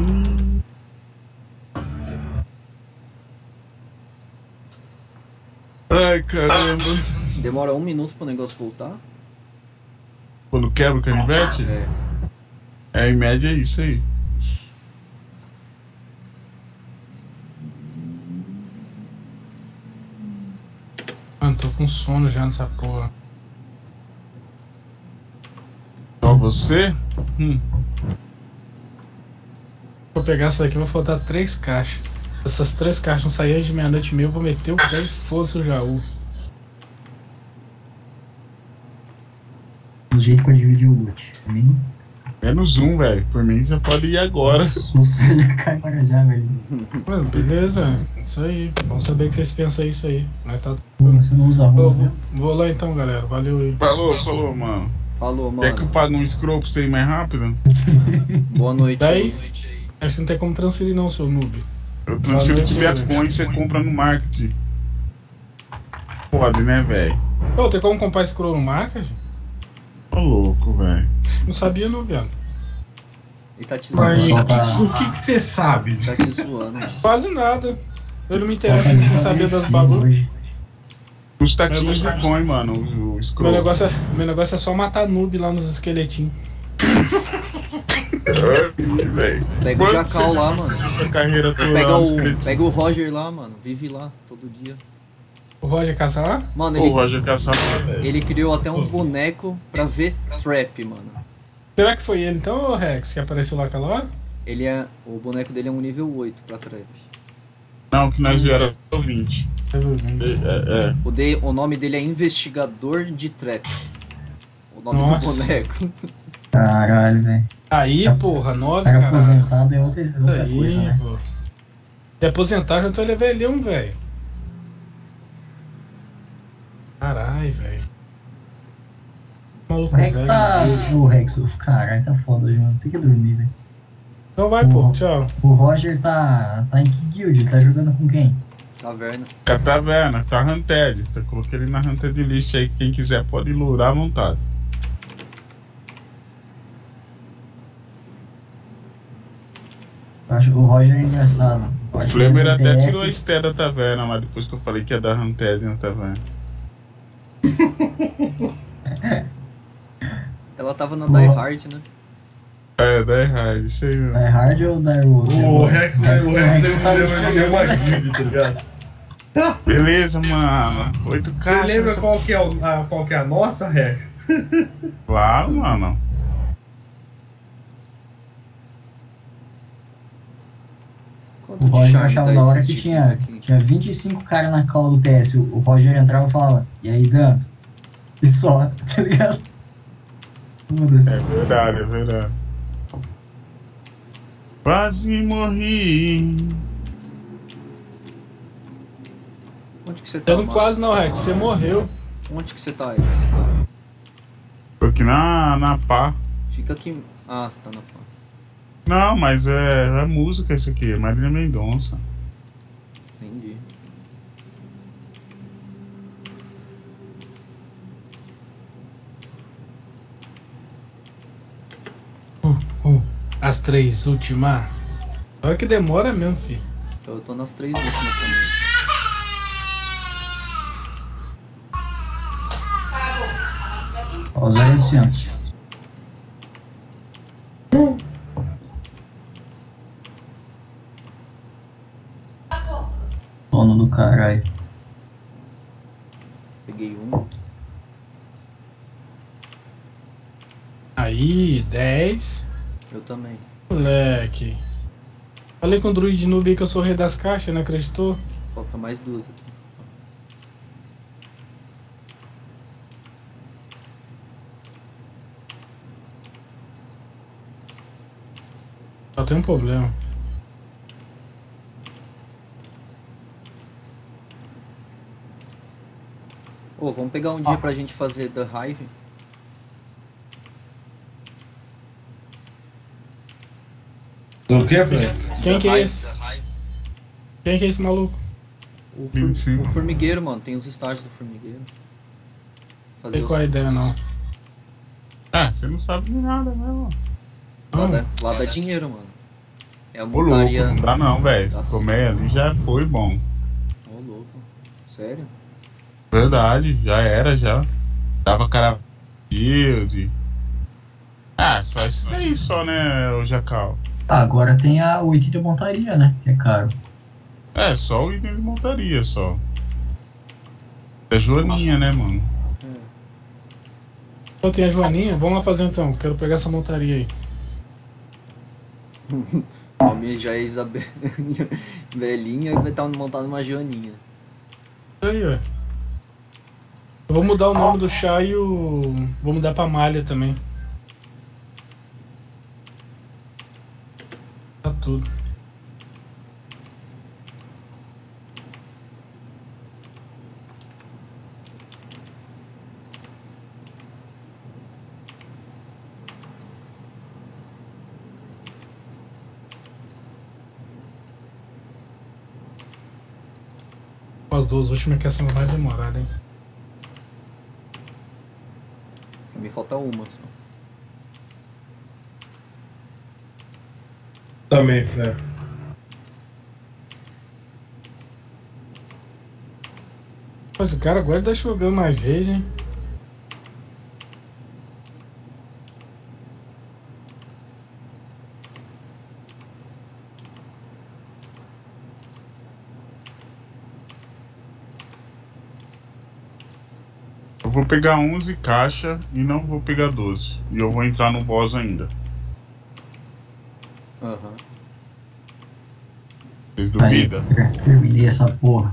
Ai, caramba. Demora um minuto pro negócio voltar? Quando quebra o canivete? É. É, em média é isso aí. Mano, tô com sono já nessa porra. Só você? Hum. Vou pegar essa daqui, vou faltar três caixas. Se essas três caixas não saírem de meia-noite e meia, eu vou meter o pé e foda-se o Jaú. Do jeito que eu dividi o loot. Pra mim, Menos um, velho. Por mim já pode ir agora. Sussa já cai para já, velho. Mano, beleza, isso aí. Vamos saber que vocês pensam isso aí. Mas tá... Pô, você não usa Vou, rosa, vou, né? vou lá então, galera. Valeu aí. Falou, falou, mano. Falou, Quer que eu mano. pague um scroll pra você ir mais rápido? Boa noite Daí? aí. Acho que não tem como transferir não, seu noob. Eu transfiro Valeu, de Viacom e você compra no marketing. Pode, né, velho? Pô, tem como comprar esse crono no market? Tô louco, velho. Não sabia não, viado. Ele tá te Mas zoando. Só tá- o que que você sabe? Tá te zoando. Quase nada. Eu não me Tá interesso em saber das bagulho. hoje. Custa quinze coin, mano, o, o Meu scroll. negócio, é, meu negócio é só matar noob lá nos esqueletinhos. Ai, velho. Pega o Quanto Jacal você lá, vive mano. essa carreira toda Pega lá no o, esqueleto? pega o Roger lá, mano. Vive lá, todo dia. O Roger caça lá? Mano, Pô, o ele, Roger Caçapa, velho. ele criou até um boneco pra ver trap, mano. Será que foi ele então, ô Rex, que apareceu lá aquela hora? Ele é. O boneco dele é um nível oito pra trap. Não, que nós vieram era vinte. Eu vi. É, é. O, de, o nome dele é Investigador de Trap. O nome Nossa. do boneco. Caralho, velho. Aí, porra, nove, Cara cara. aposentado é outra, outra Aí, coisa, né? pô. Se aposentar, já tô ele é velhão, velho. Caralho, velho. O Maluco Rex velho. tá. O Rex, caralho, tá foda hoje, mano. Tem que dormir, velho. Então vai, pô. Tchau. O Roger tá. tá em que guild? Ele tá jogando com quem? Taverna. Tá taverna, tá Hunted. Eu coloquei ele na Hunted List aí. Quem quiser pode lurar à vontade. Eu acho que o Roger é engraçado. Eu O acho que Flamer ele é até T S. tirou a Esté da taverna, mas depois que eu falei que ia dar Hunted na taverna. Ela tava na Boa. Die Hard, né? É, dá errado, isso aí, Die ó. Hard ou Die Road? O Rex, né? O Rex Rex sabe deve ser uma guilda, tá ligado? Beleza, mano. Oito Você caixas. lembra qual que, é o- a, qual que é a nossa, Rex? Claro, mano. Quanto O de Roger charme achava dá da hora esses que tipos tinha, aqui? tinha vinte e cinco caras na call do T S. O o Roger entrava e falava, e aí, Danto? E só, tá ligado? Foda-se. É verdade, é verdade. Quase morri. Onde que você tá, Eu não Márcio? quase não, Rex. Você morreu. Onde que você tá, Rex? Tô aqui na, na pá. Fica aqui... Ah, você tá na pá. Não, mas é, é música isso aqui, é Marília Mendonça. Entendi. Uh, uh, as três últimas. Olha que demora mesmo, filho. Eu tô nas três últimas também. Ó, zero oitocentos. Dono do caralho. Peguei um. Aí, dez. Eu também. Moleque. Falei com o Druid Noob aí que eu sou o rei das caixas, não acreditou? Falta mais duas aqui. Só tem um problema. Ô, vamos pegar um dia pra gente fazer The Hive? Do que, Fred? Quem que é esse? Quem que é esse maluco? O, Sim, fur- sim. o formigueiro, mano. Tem os estágios do formigueiro. Não Fazer sei os... qual é a ideia, não. Ah, você não sabe de nada, né, mano? Lá, Não. dá, lá dá dinheiro, mano. É a Ô, louco, montaria... não dá não, velho. Nossa. Comer ali já foi bom. Ô, louco. Sério? Verdade, já era, já. Dava cara shield. Ah, só isso aí só, né, o Jacal? Ah, agora tem a, o item de montaria, né? Que é caro. É, só o item de montaria, só. É Joaninha, né, mano? Só tem a Joaninha? Vamos lá fazer então. Quero pegar essa montaria aí. O nome já é Isabel... Velhinha e vai estar montado numa joaninha. Isso aí, ó. Eu vou mudar o nome do chá e o... Vou mudar pra malha também. Tá tudo. As duas últimas que essa não vai demorar, hein? Pra mim falta uma só. Também, Fred. Mas o cara agora tá jogando mais rage, hein? Eu vou pegar onze caixa e não vou pegar doze. E eu vou entrar no boss ainda. Aham. Vocês Aí, duvidam? ter- terminei essa porra.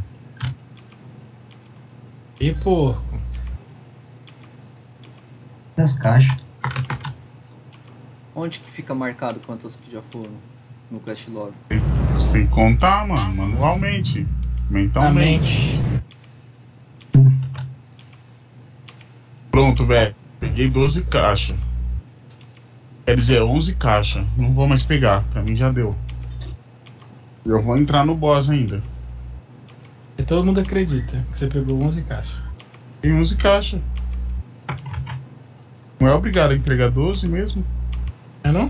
E porco. Das caixas. Onde que fica marcado quantas que já foram no quest log? Você tem que contar, mano, manualmente. Mentalmente. Mente. Pronto, velho. Peguei doze caixas. Quer dizer, onze caixas. Não vou mais pegar. Pra mim já deu. Eu vou entrar no boss ainda. E todo mundo acredita que você pegou onze caixas. Tem onze caixas. Não é obrigado a entregar doze mesmo? É não?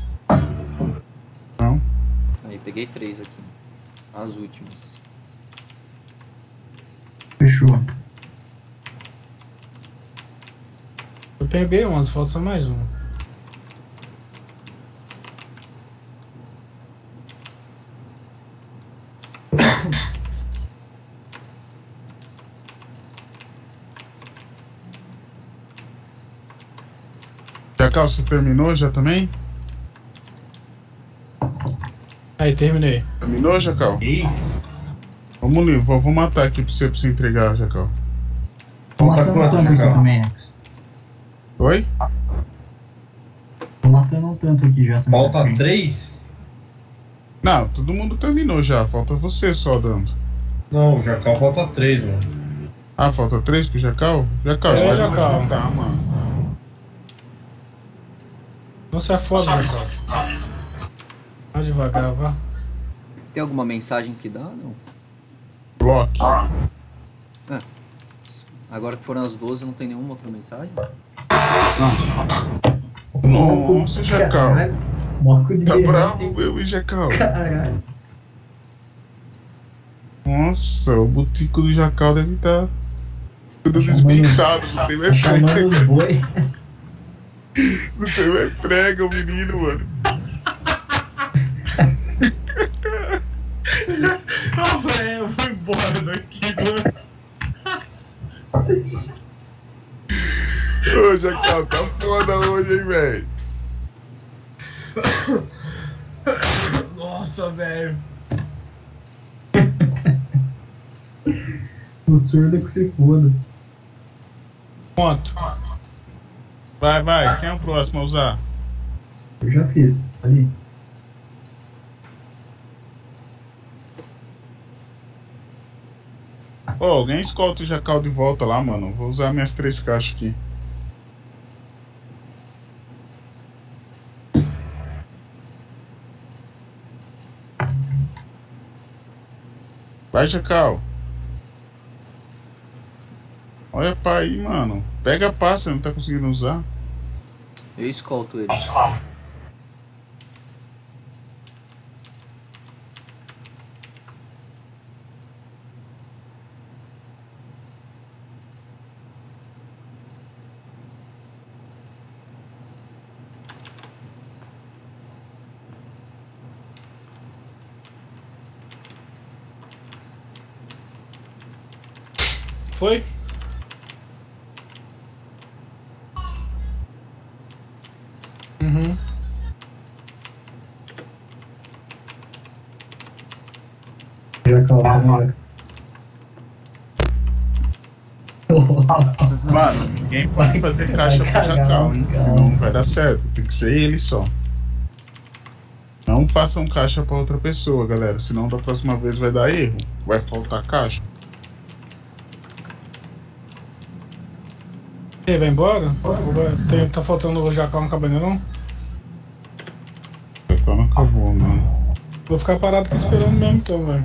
Não. Aí, peguei três aqui. As últimas. Fechou. Eu peguei onze, falta só mais uma. Jacal, você terminou já também? Aí, terminei. Terminou, Jacal? Isso. Vamos ali, vou, vou matar aqui pra você, pra você entregar, Jacal. Tô Falta matando quanto, tanto aqui Jacal? também, Rex. Oi? Tô matando um tanto aqui já também. Falta três? Não, todo mundo terminou já, falta você só dando. Não, o Jacal falta três, mano. Ah, falta três pro Jacal? Jacal, É, vai Jacal. matar, mano. Não se afoga, Jacal. Vai devagar, vá. Tem alguma mensagem que dá? Não. Bloque. Agora que foram as doze, não tem nenhuma outra mensagem? Nossa, Jacal. Caralho, Moco de Tá berrante, bravo, hein? meu, hein, Jacal? Caralho. Nossa, o botico do Jacal deve estar tudo Tá chamando- despençado, não tem Tá mais chamando prega. os boi. Não tem mais prega, o menino, mano. Ah, velho, eu vou embora daqui, mano. Ô, Jacal, tá foda hoje, hein, velho? Nossa, velho. O surdo que se foda. Ponto. Vai, vai, quem é o próximo a usar? Eu já fiz. Ali. Ô, alguém escolta o Jacal de volta lá, mano. Vou usar minhas três caixas aqui. Vai, Jacal. Olha pra aí, mano. Pega a pá, você não tá conseguindo usar. Eu escolto ele. Foi? Uhum. Jacal, tá vendo? Mano, ninguém pode fazer caixa pro cagar, Jacal, hein? cara. Não vai dar certo. Tem que ser ele só. Não façam caixa pra outra pessoa, galera. Senão da próxima vez vai dar erro. Vai faltar caixa. E aí, vai embora? Ou vai- tem- tá faltando o Jacal no cabanha não? Jacal não acabou, mano. Vou ficar parado aqui esperando mesmo então, velho.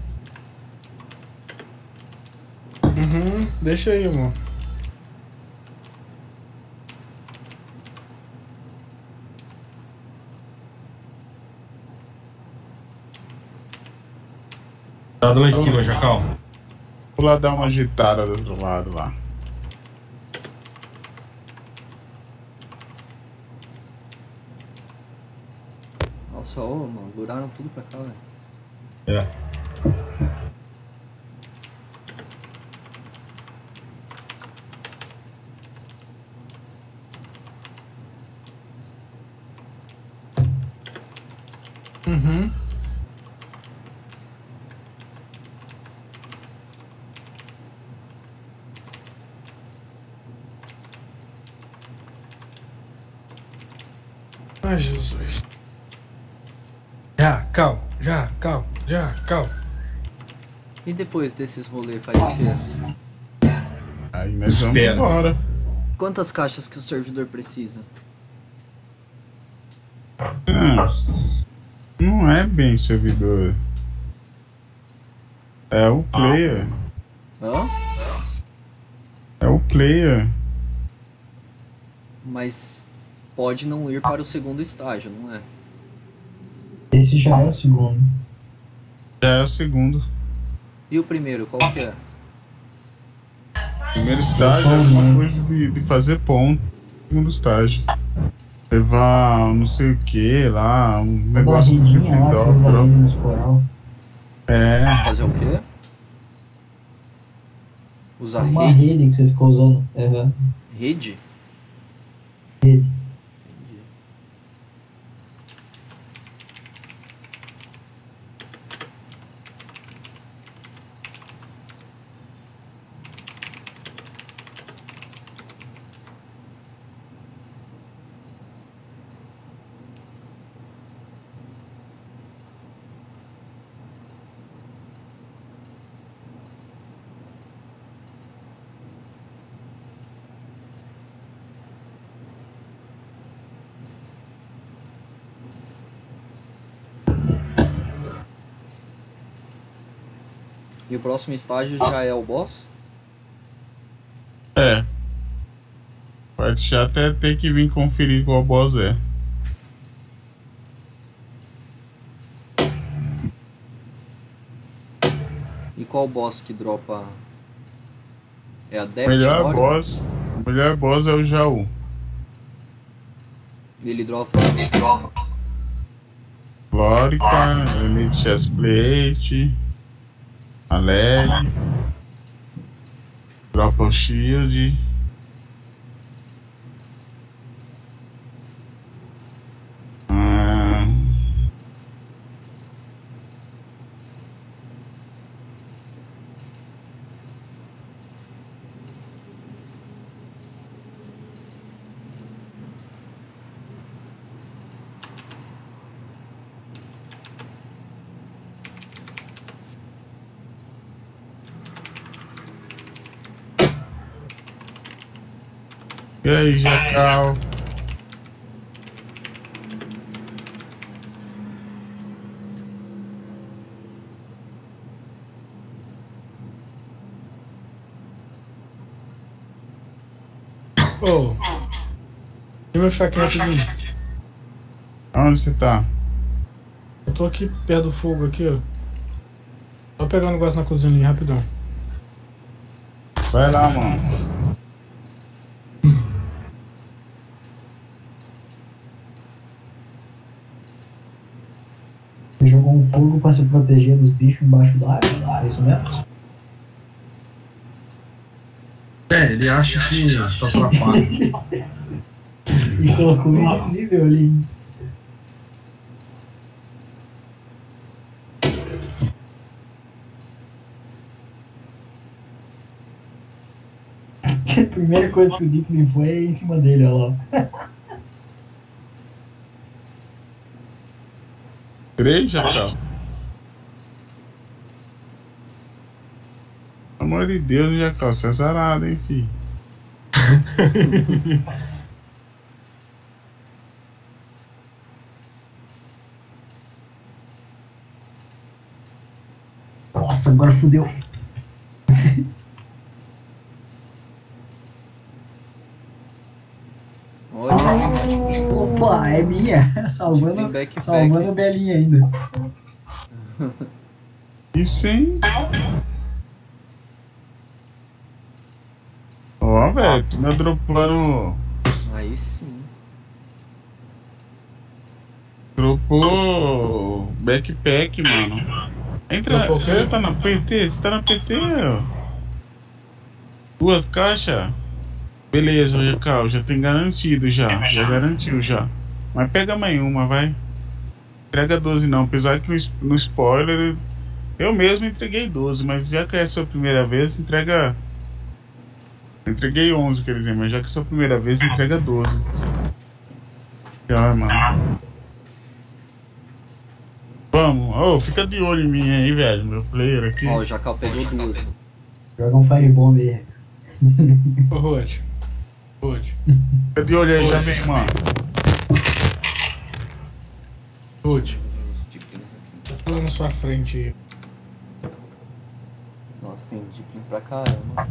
Uhum, deixa aí, amor. Tá lá em cima, Jacal. Vou lá dar uma agitada do outro lado lá. Nossa, ó, mano, duraram tudo pra cá, velho. É. Uhum. Ai, Jesus. Já, cal, já, cal, já, cal. E depois desses rolês faz o quê? Aí nós vamos Espera. embora. Quantas caixas que o servidor precisa? Ah, não é bem servidor. É o player. Hã? É o player. Mas pode não ir para o segundo estágio, não é? Esse já é o segundo. Já é o segundo. E o primeiro, qual que é? Primeiro estágio é uma coisa de, de fazer ponto. Segundo estágio. Levar não sei o que lá, um Toda a negócio redinha lá que você usa a rede nos coral. É. Fazer o quê? Usar Uma rede? rede que você ficou usando. Uhum. Rede? Rede. E o próximo estágio já é o boss? É. Pode já até ter que vir conferir qual boss é. E qual boss que dropa? É a O Depth melhor Warrior? boss, o melhor boss é o Jaú. Ele dropa. Glórica, Elite Chestplate, a leg, dropa o shield. Ah, e aí, Jacal? Ô, e meu faquinha rapidinho. Onde você tá? Eu tô aqui perto do fogo aqui, ó. Vou pegar um negócio na cozinha ali, rapidão. Vai lá, mano. Você jogou um fogo pra se proteger dos bichos embaixo da água. É isso mesmo? É, ele acha que só atrapalha. E colocou o invisível ali. A primeira coisa que o Dick foi é em cima dele, olha lá. Três, Jacal? Pelo amor de Deus, Jacal, você é zarado, hein, filho? Nossa, agora fudeu. Olha, Opa, é minha. Tem Salvando, backpack. salvando a Belinha ainda. Isso, hein? Ó, velho, tu me dropando. aí sim. Dropou backpack, mano. Entra, Dropou o quê? você tá na P T? Você tá na P T, ó. Duas caixas? Beleza, Jacal, já tem garantido já. Já garantiu já. Mas pega mais uma, vai. Entrega doze não, apesar que no, no spoiler eu mesmo entreguei doze, mas já que é a sua primeira vez, entrega. Eu entreguei onze, quer dizer, mas já que é a sua primeira vez, entrega doze. Já, mano. Vamos, ô, oh, fica de olho em mim aí, velho, meu player aqui. Ó, o Jacal pegou duas. Joga um Firebomb aí, Rex. Ô, Rod. Rude. Fica de olho aí também, mano. Rude. Os Deeplings aqui. Tô na sua frente aí. Nossa, tem Deepling pra caramba.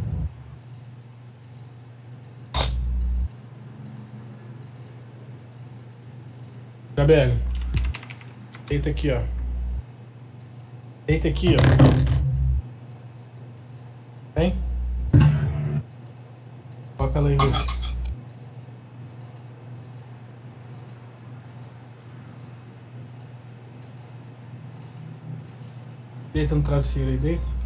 Gabriel. Deita aqui, ó. Deita aqui, ó. Vem. Coloca ela aí, Rude. Deita no travesseiro aí, deita.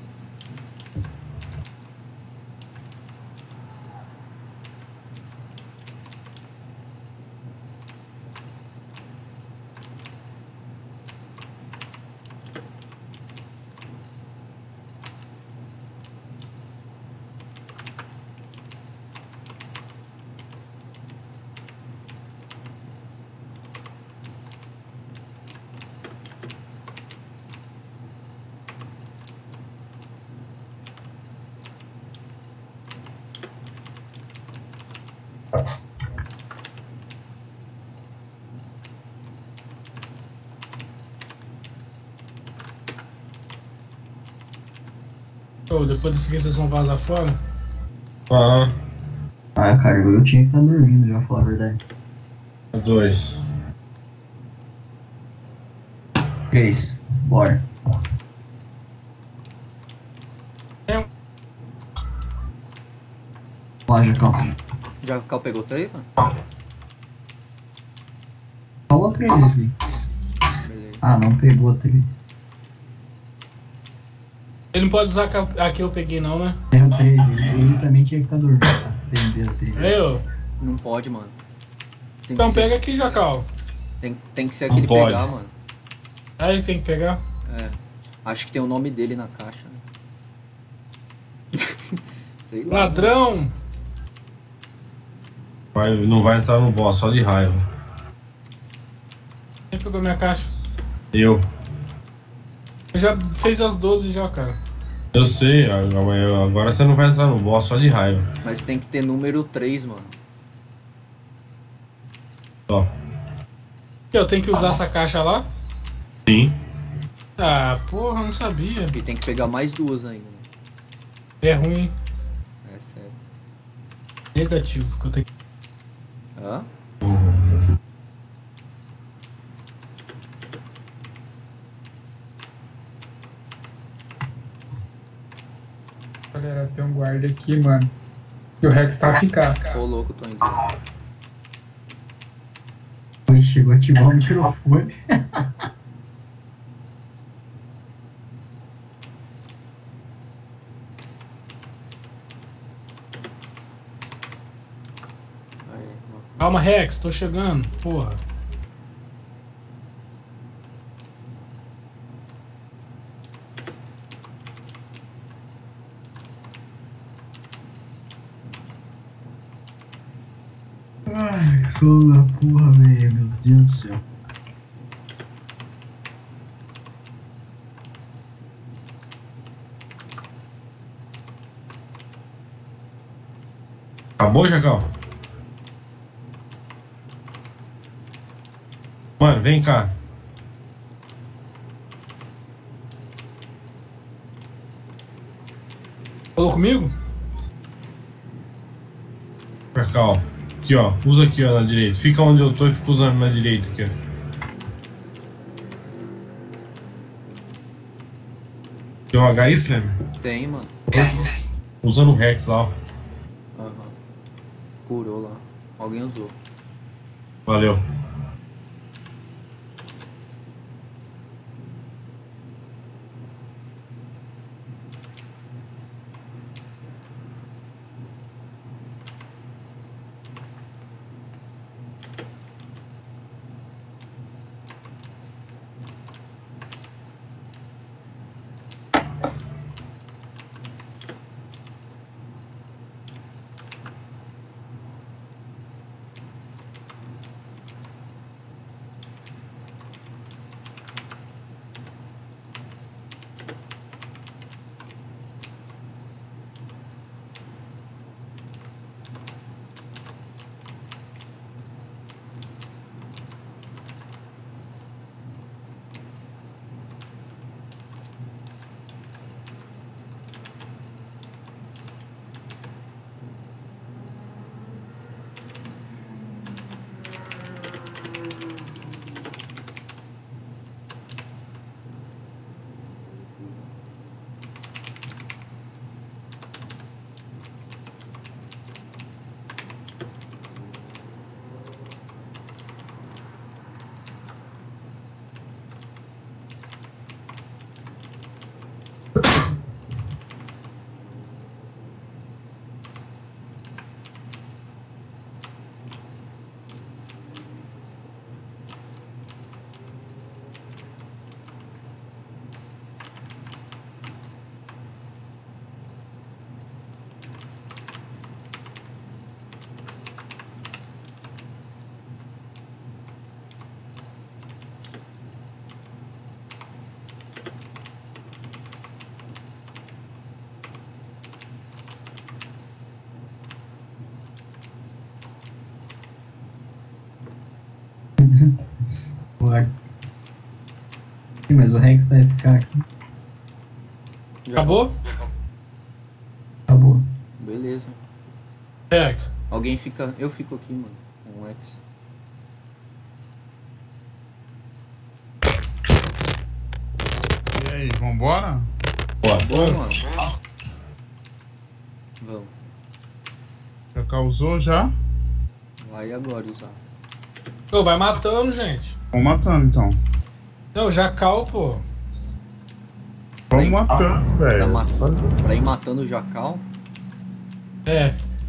Ô, depois desse aqui vocês vão vazar fora? Ah, Ah, cara, eu tinha que estar dormindo, já, falar a verdade. dois. Três. Bora. É. Lá, Jacão. Já o Cal pegou três, mano? Falou três aqui. Beleza. Ah, não pegou três. Ele não pode usar a que eu peguei não, né? Erro três, ele, ele também tinha que estar dormindo. Tá? Entendeu? três. Eu? Não pode, mano. Tem que Então ser- pega aqui, Jacal. Tem, tem que ser aquele pode. pegar, mano. Aí tem que pegar. É. Acho que tem o nome dele na caixa, né? Sei lá. Ladrão! Vai, não vai entrar no boss, só de raiva. Quem pegou minha caixa? Eu. Eu já fez as doze já, cara. Eu sei, agora, agora você não vai entrar no boss, só de raiva. Mas tem que ter número três, mano. Ó. Eu tenho que usar essa caixa lá? Sim. Ah, porra, não sabia. E tem que pegar mais duas ainda, né? É ruim. É sério. Negativo, porque eu tenho que... Hã? Galera, tem um guarda aqui, mano. E o Rex tá a ficar. Ô, louco, tô indo. Oi, chegou a ativar o microfone. Aí, ó. Calma, Rex, tô chegando. Porra. Ai, sono da porra, velho. Meu Deus do céu. Acabou, Jacal? Mano, vem cá. Falou comigo? Jacal. Aqui, ó. Usa aqui, ó, na direita. Fica onde eu tô e fica usando na direita aqui, ó. Tem um H aí, Flamengo? Tem, mano. Usando o Rex lá, ó. Aham. Curou lá. Alguém usou. Valeu. Sim, mas o Rex vai ficar aqui. Já Acabou? Acabou. Beleza. Rex. Alguém fica. Eu fico aqui, mano. Com o X. E aí, vambora? Boa, mano. Vamos. Já causou já? Vai agora usar. Ô, vai matando, gente. Vamos matando então. Não, Jacal, pô. Vamos matando, Pra, velho. mat... pra ir matando o Jacal. É.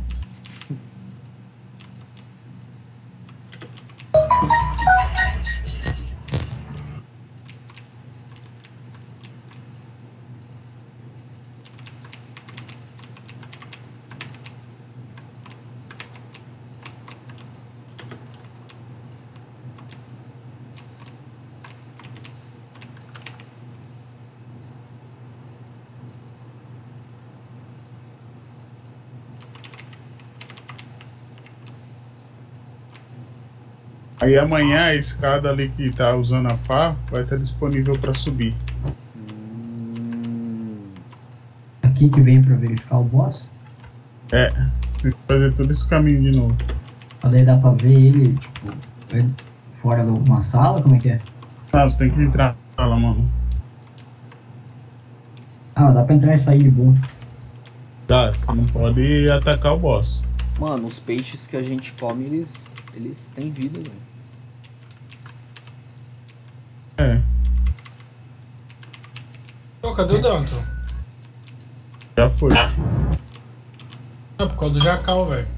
Aí amanhã a escada ali que tá usando a pá vai estar disponível pra subir. Hum... Aqui que vem pra verificar o boss. É, tem que fazer todo esse caminho de novo. Mas daí dá pra ver ele, tipo, ele fora de uma sala? Como é que é? Ah, você tem que entrar lá, mano. Ah, mas dá pra entrar e sair de boa. Tá, você não pode atacar o boss. Mano, os peixes que a gente come, eles, eles têm vida, velho. É, Ô, cadê o Danton? já foi. Não, por causa do Jacal, velho.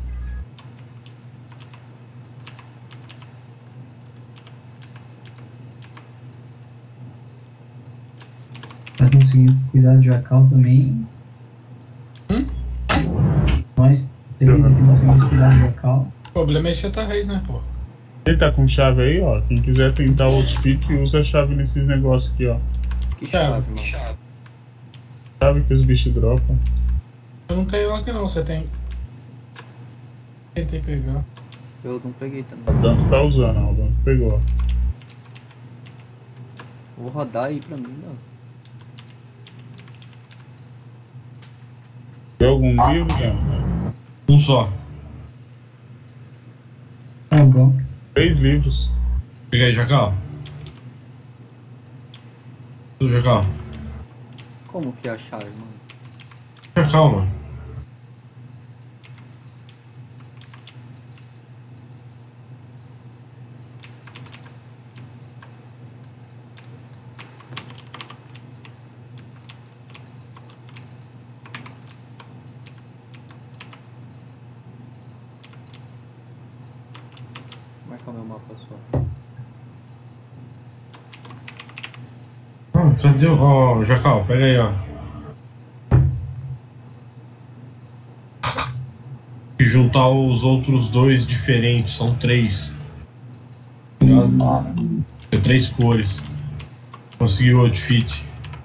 Pra conseguir cuidar do Jacal também. Hum? Nós três aqui não conseguimos cuidar do Jacal. O problema é Cheta Reis, né, pô? Ele tá com chave aí, ó. Quem quiser tentar o outfit, usa a chave nesses negócios aqui, ó. Que Chave. chave, mano. Chave que os bichos dropam. Eu não tenho aqui não, você tem. Tentei pegar. Eu não peguei também. O Danto tá usando, ó. O Danto pegou, ó. Vou rodar aí pra mim, não. Tem algum livro, Danto? Um só. Tá bom. Três livros. Pega aí, Jacal. Tudo, Jacal. Como que é a chave, mano? Jacal, mano. Como é que é o meu mapa só? Ah, cadê o... Ó, Jacal, pega aí, ó. E juntar os outros dois diferentes, são três. Tem três cores. Consegui o outfit.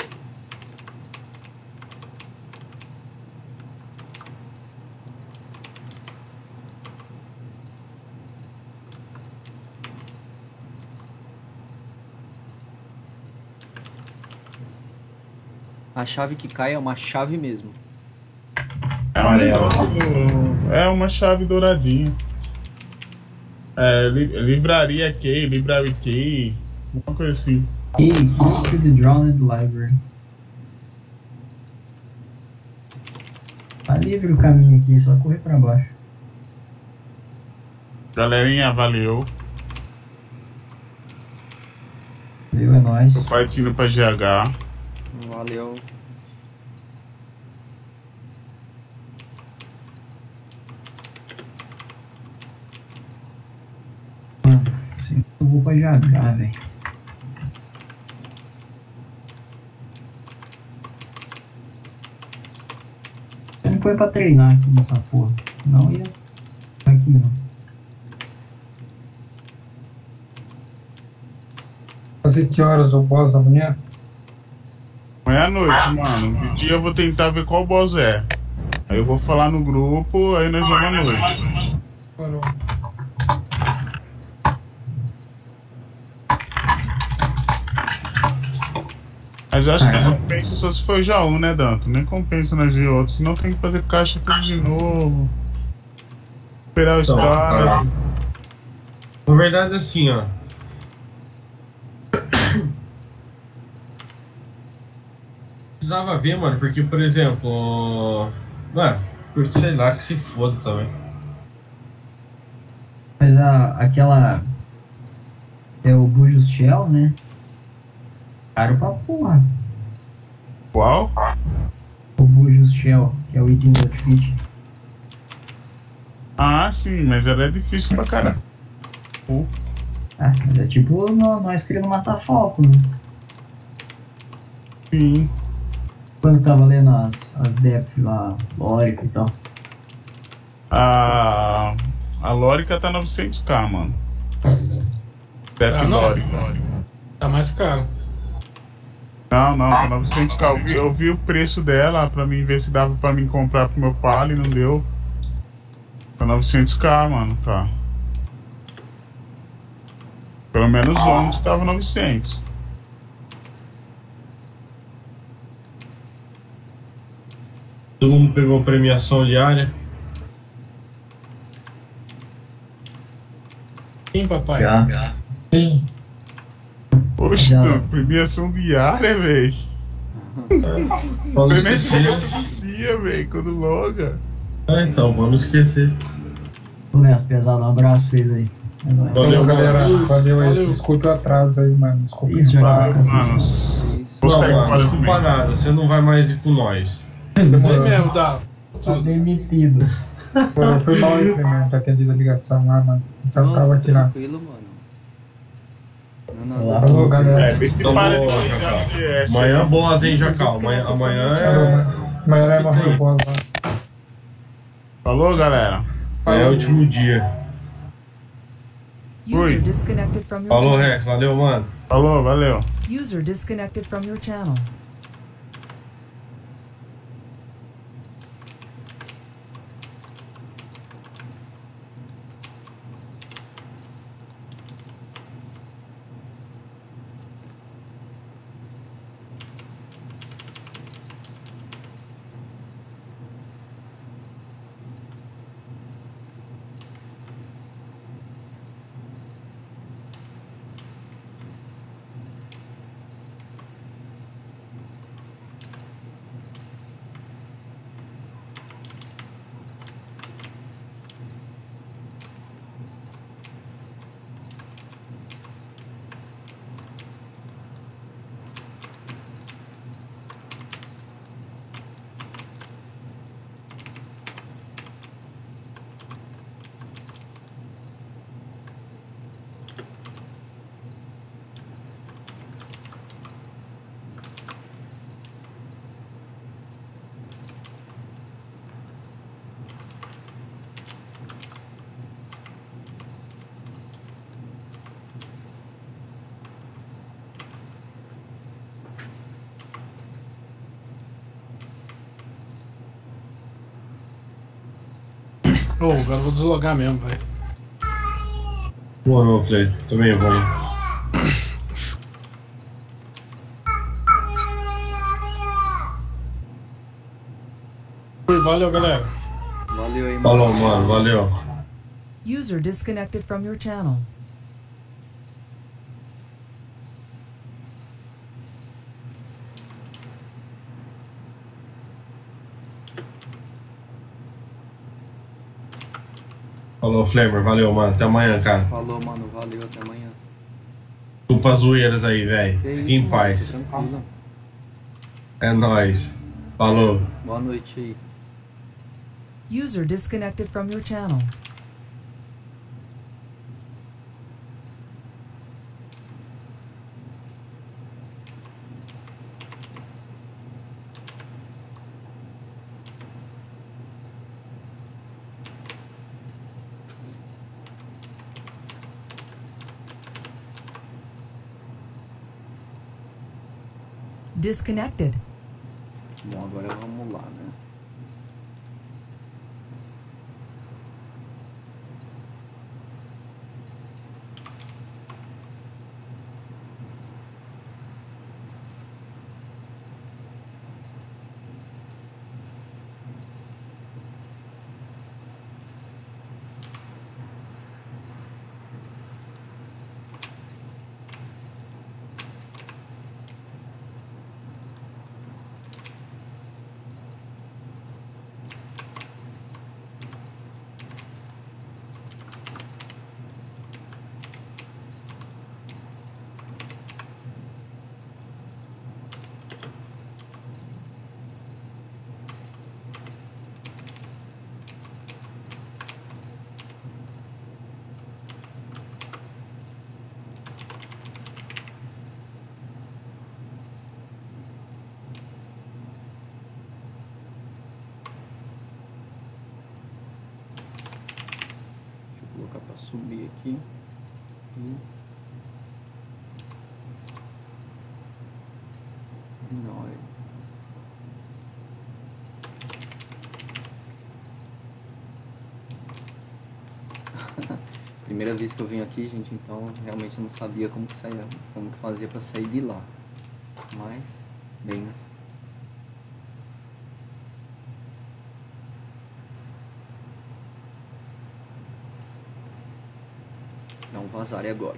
A chave que cai é uma chave mesmo. É uma, é uma chave douradinha. É, li, livraria Key, livraria Key, uma coisa assim. Key, key to the Drowned Library. Tá livre o caminho aqui, só correr pra baixo. Galerinha, valeu. Valeu, é nóis. Tô partindo pra G H. Valeu. Mano, assim, eu vou pra G H, velho. Eu não foi pra treinar aqui nessa porra. Não ia aqui não. Fazer que horas o boss amanhã? Amanhã à noite, mano. De dia eu vou tentar ver qual boss é. Aí eu vou falar no grupo, aí nós vamos à noite. Parou. Mas eu acho que Ah, não compensa só se for já um, né, Danto? Nem compensa nós ir outros, senão tem que fazer caixa tudo de novo. Esperar o Então, estado. cara, na verdade, assim, ó. Precisava ver, mano, porque, por exemplo. Ué, sei lá, que se foda também. Mas a, aquela. É o Bujos Shell, né? Caro pra porra. Qual? O Bujos Shell, que é o item do outfit. Ah, sim, mas ela é difícil pra caralho. Uh, Ah, mas é tipo no- nós querendo matar foco, né? sim. Quando eu tava lendo as, as depth lá, lórico e tal. A. A Lórica tá novecentos k, mano. Dep Ah, não. Lórica. Tá mais caro. Não, não, tá novecentos k. Eu vi, eu vi o preço dela pra mim ver se dava pra mim comprar pro meu palo e não deu. Tá novecentos k, mano, tá. Pelo menos ontem tava novecentos. Todo mundo pegou premiação diária. Sim, papai. Já. Sim. Poxa, Já. Dan, premiação diária, velho. Vamos Premiação esquecer. todo dia, velho, quando loga. Ah, então, vamos esquecer. Ô, Mestre, pesado, um abraço pra vocês aí. É nóis. Valeu, Valeu, galera. mano. Valeu aí. Valeu. Desculpa o atraso aí, mano. Desculpa. Isso, já Valeu, tá mano. Isso. Você Não, mano, faz desculpa nada, você não vai mais ir com nós. Vem mesmo, dá. Tá demitido. Pô, foi mal aí, Clemente, ter atendido a ligação lá, mano. Então Não, tava aqui lá. tranquilo, mano. Não, não, Olá, não. Falou, galera. É, vê se Então, para de boa, ligar Jacal. no G S. Amanhã boas, hein, Jacal? Amanhã, amanhã Falou, é. mano. Amanhã é uma boa lá. Falou, galera. Amanhã é o último dia. User Oi. disconnected from your Falou, channel. Rex. Valeu, mano. Falou, valeu. User disconnected from your channel. Ô, agora eu vou deslogar mesmo, velho. Morou, Clay. Também vamos. Oi, valeu, galera. Valeu aí, mano. Falou, mano. Valeu. User disconnected from your channel. Falou, Flamer. Valeu, mano. Até amanhã, cara. Falou, mano. Valeu. Até amanhã. Desculpa as zoeiras aí, velho. Que Fique em isso, paz. mano, tô tranquilo. É nóis. Falou. Boa noite aí. User disconnected from your channel. Disconnected. Bom, agora vamos lá, né? subir aqui. E... nós. Primeira vez que eu vim aqui, gente, então realmente não sabia como que saía, como que fazia para sair de lá. Mas, bem, né? Dá um vazar agora.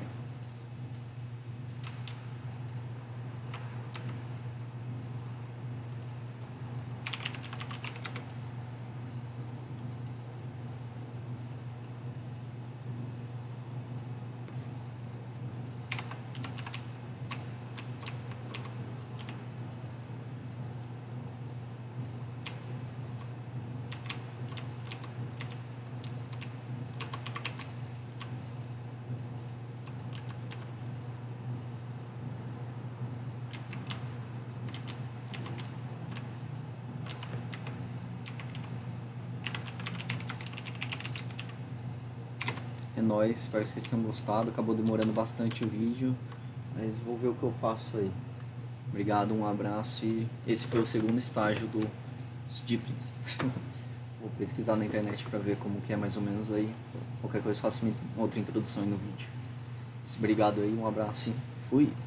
É nóis, espero que vocês tenham gostado. Acabou demorando bastante o vídeo, mas vou ver o que eu faço aí. Obrigado, um abraço e esse foi o segundo estágio dos Jeeplings. Vou pesquisar na internet pra ver como que é mais ou menos aí. Qualquer coisa faço outra introdução aí no vídeo. Obrigado aí, um abraço e fui!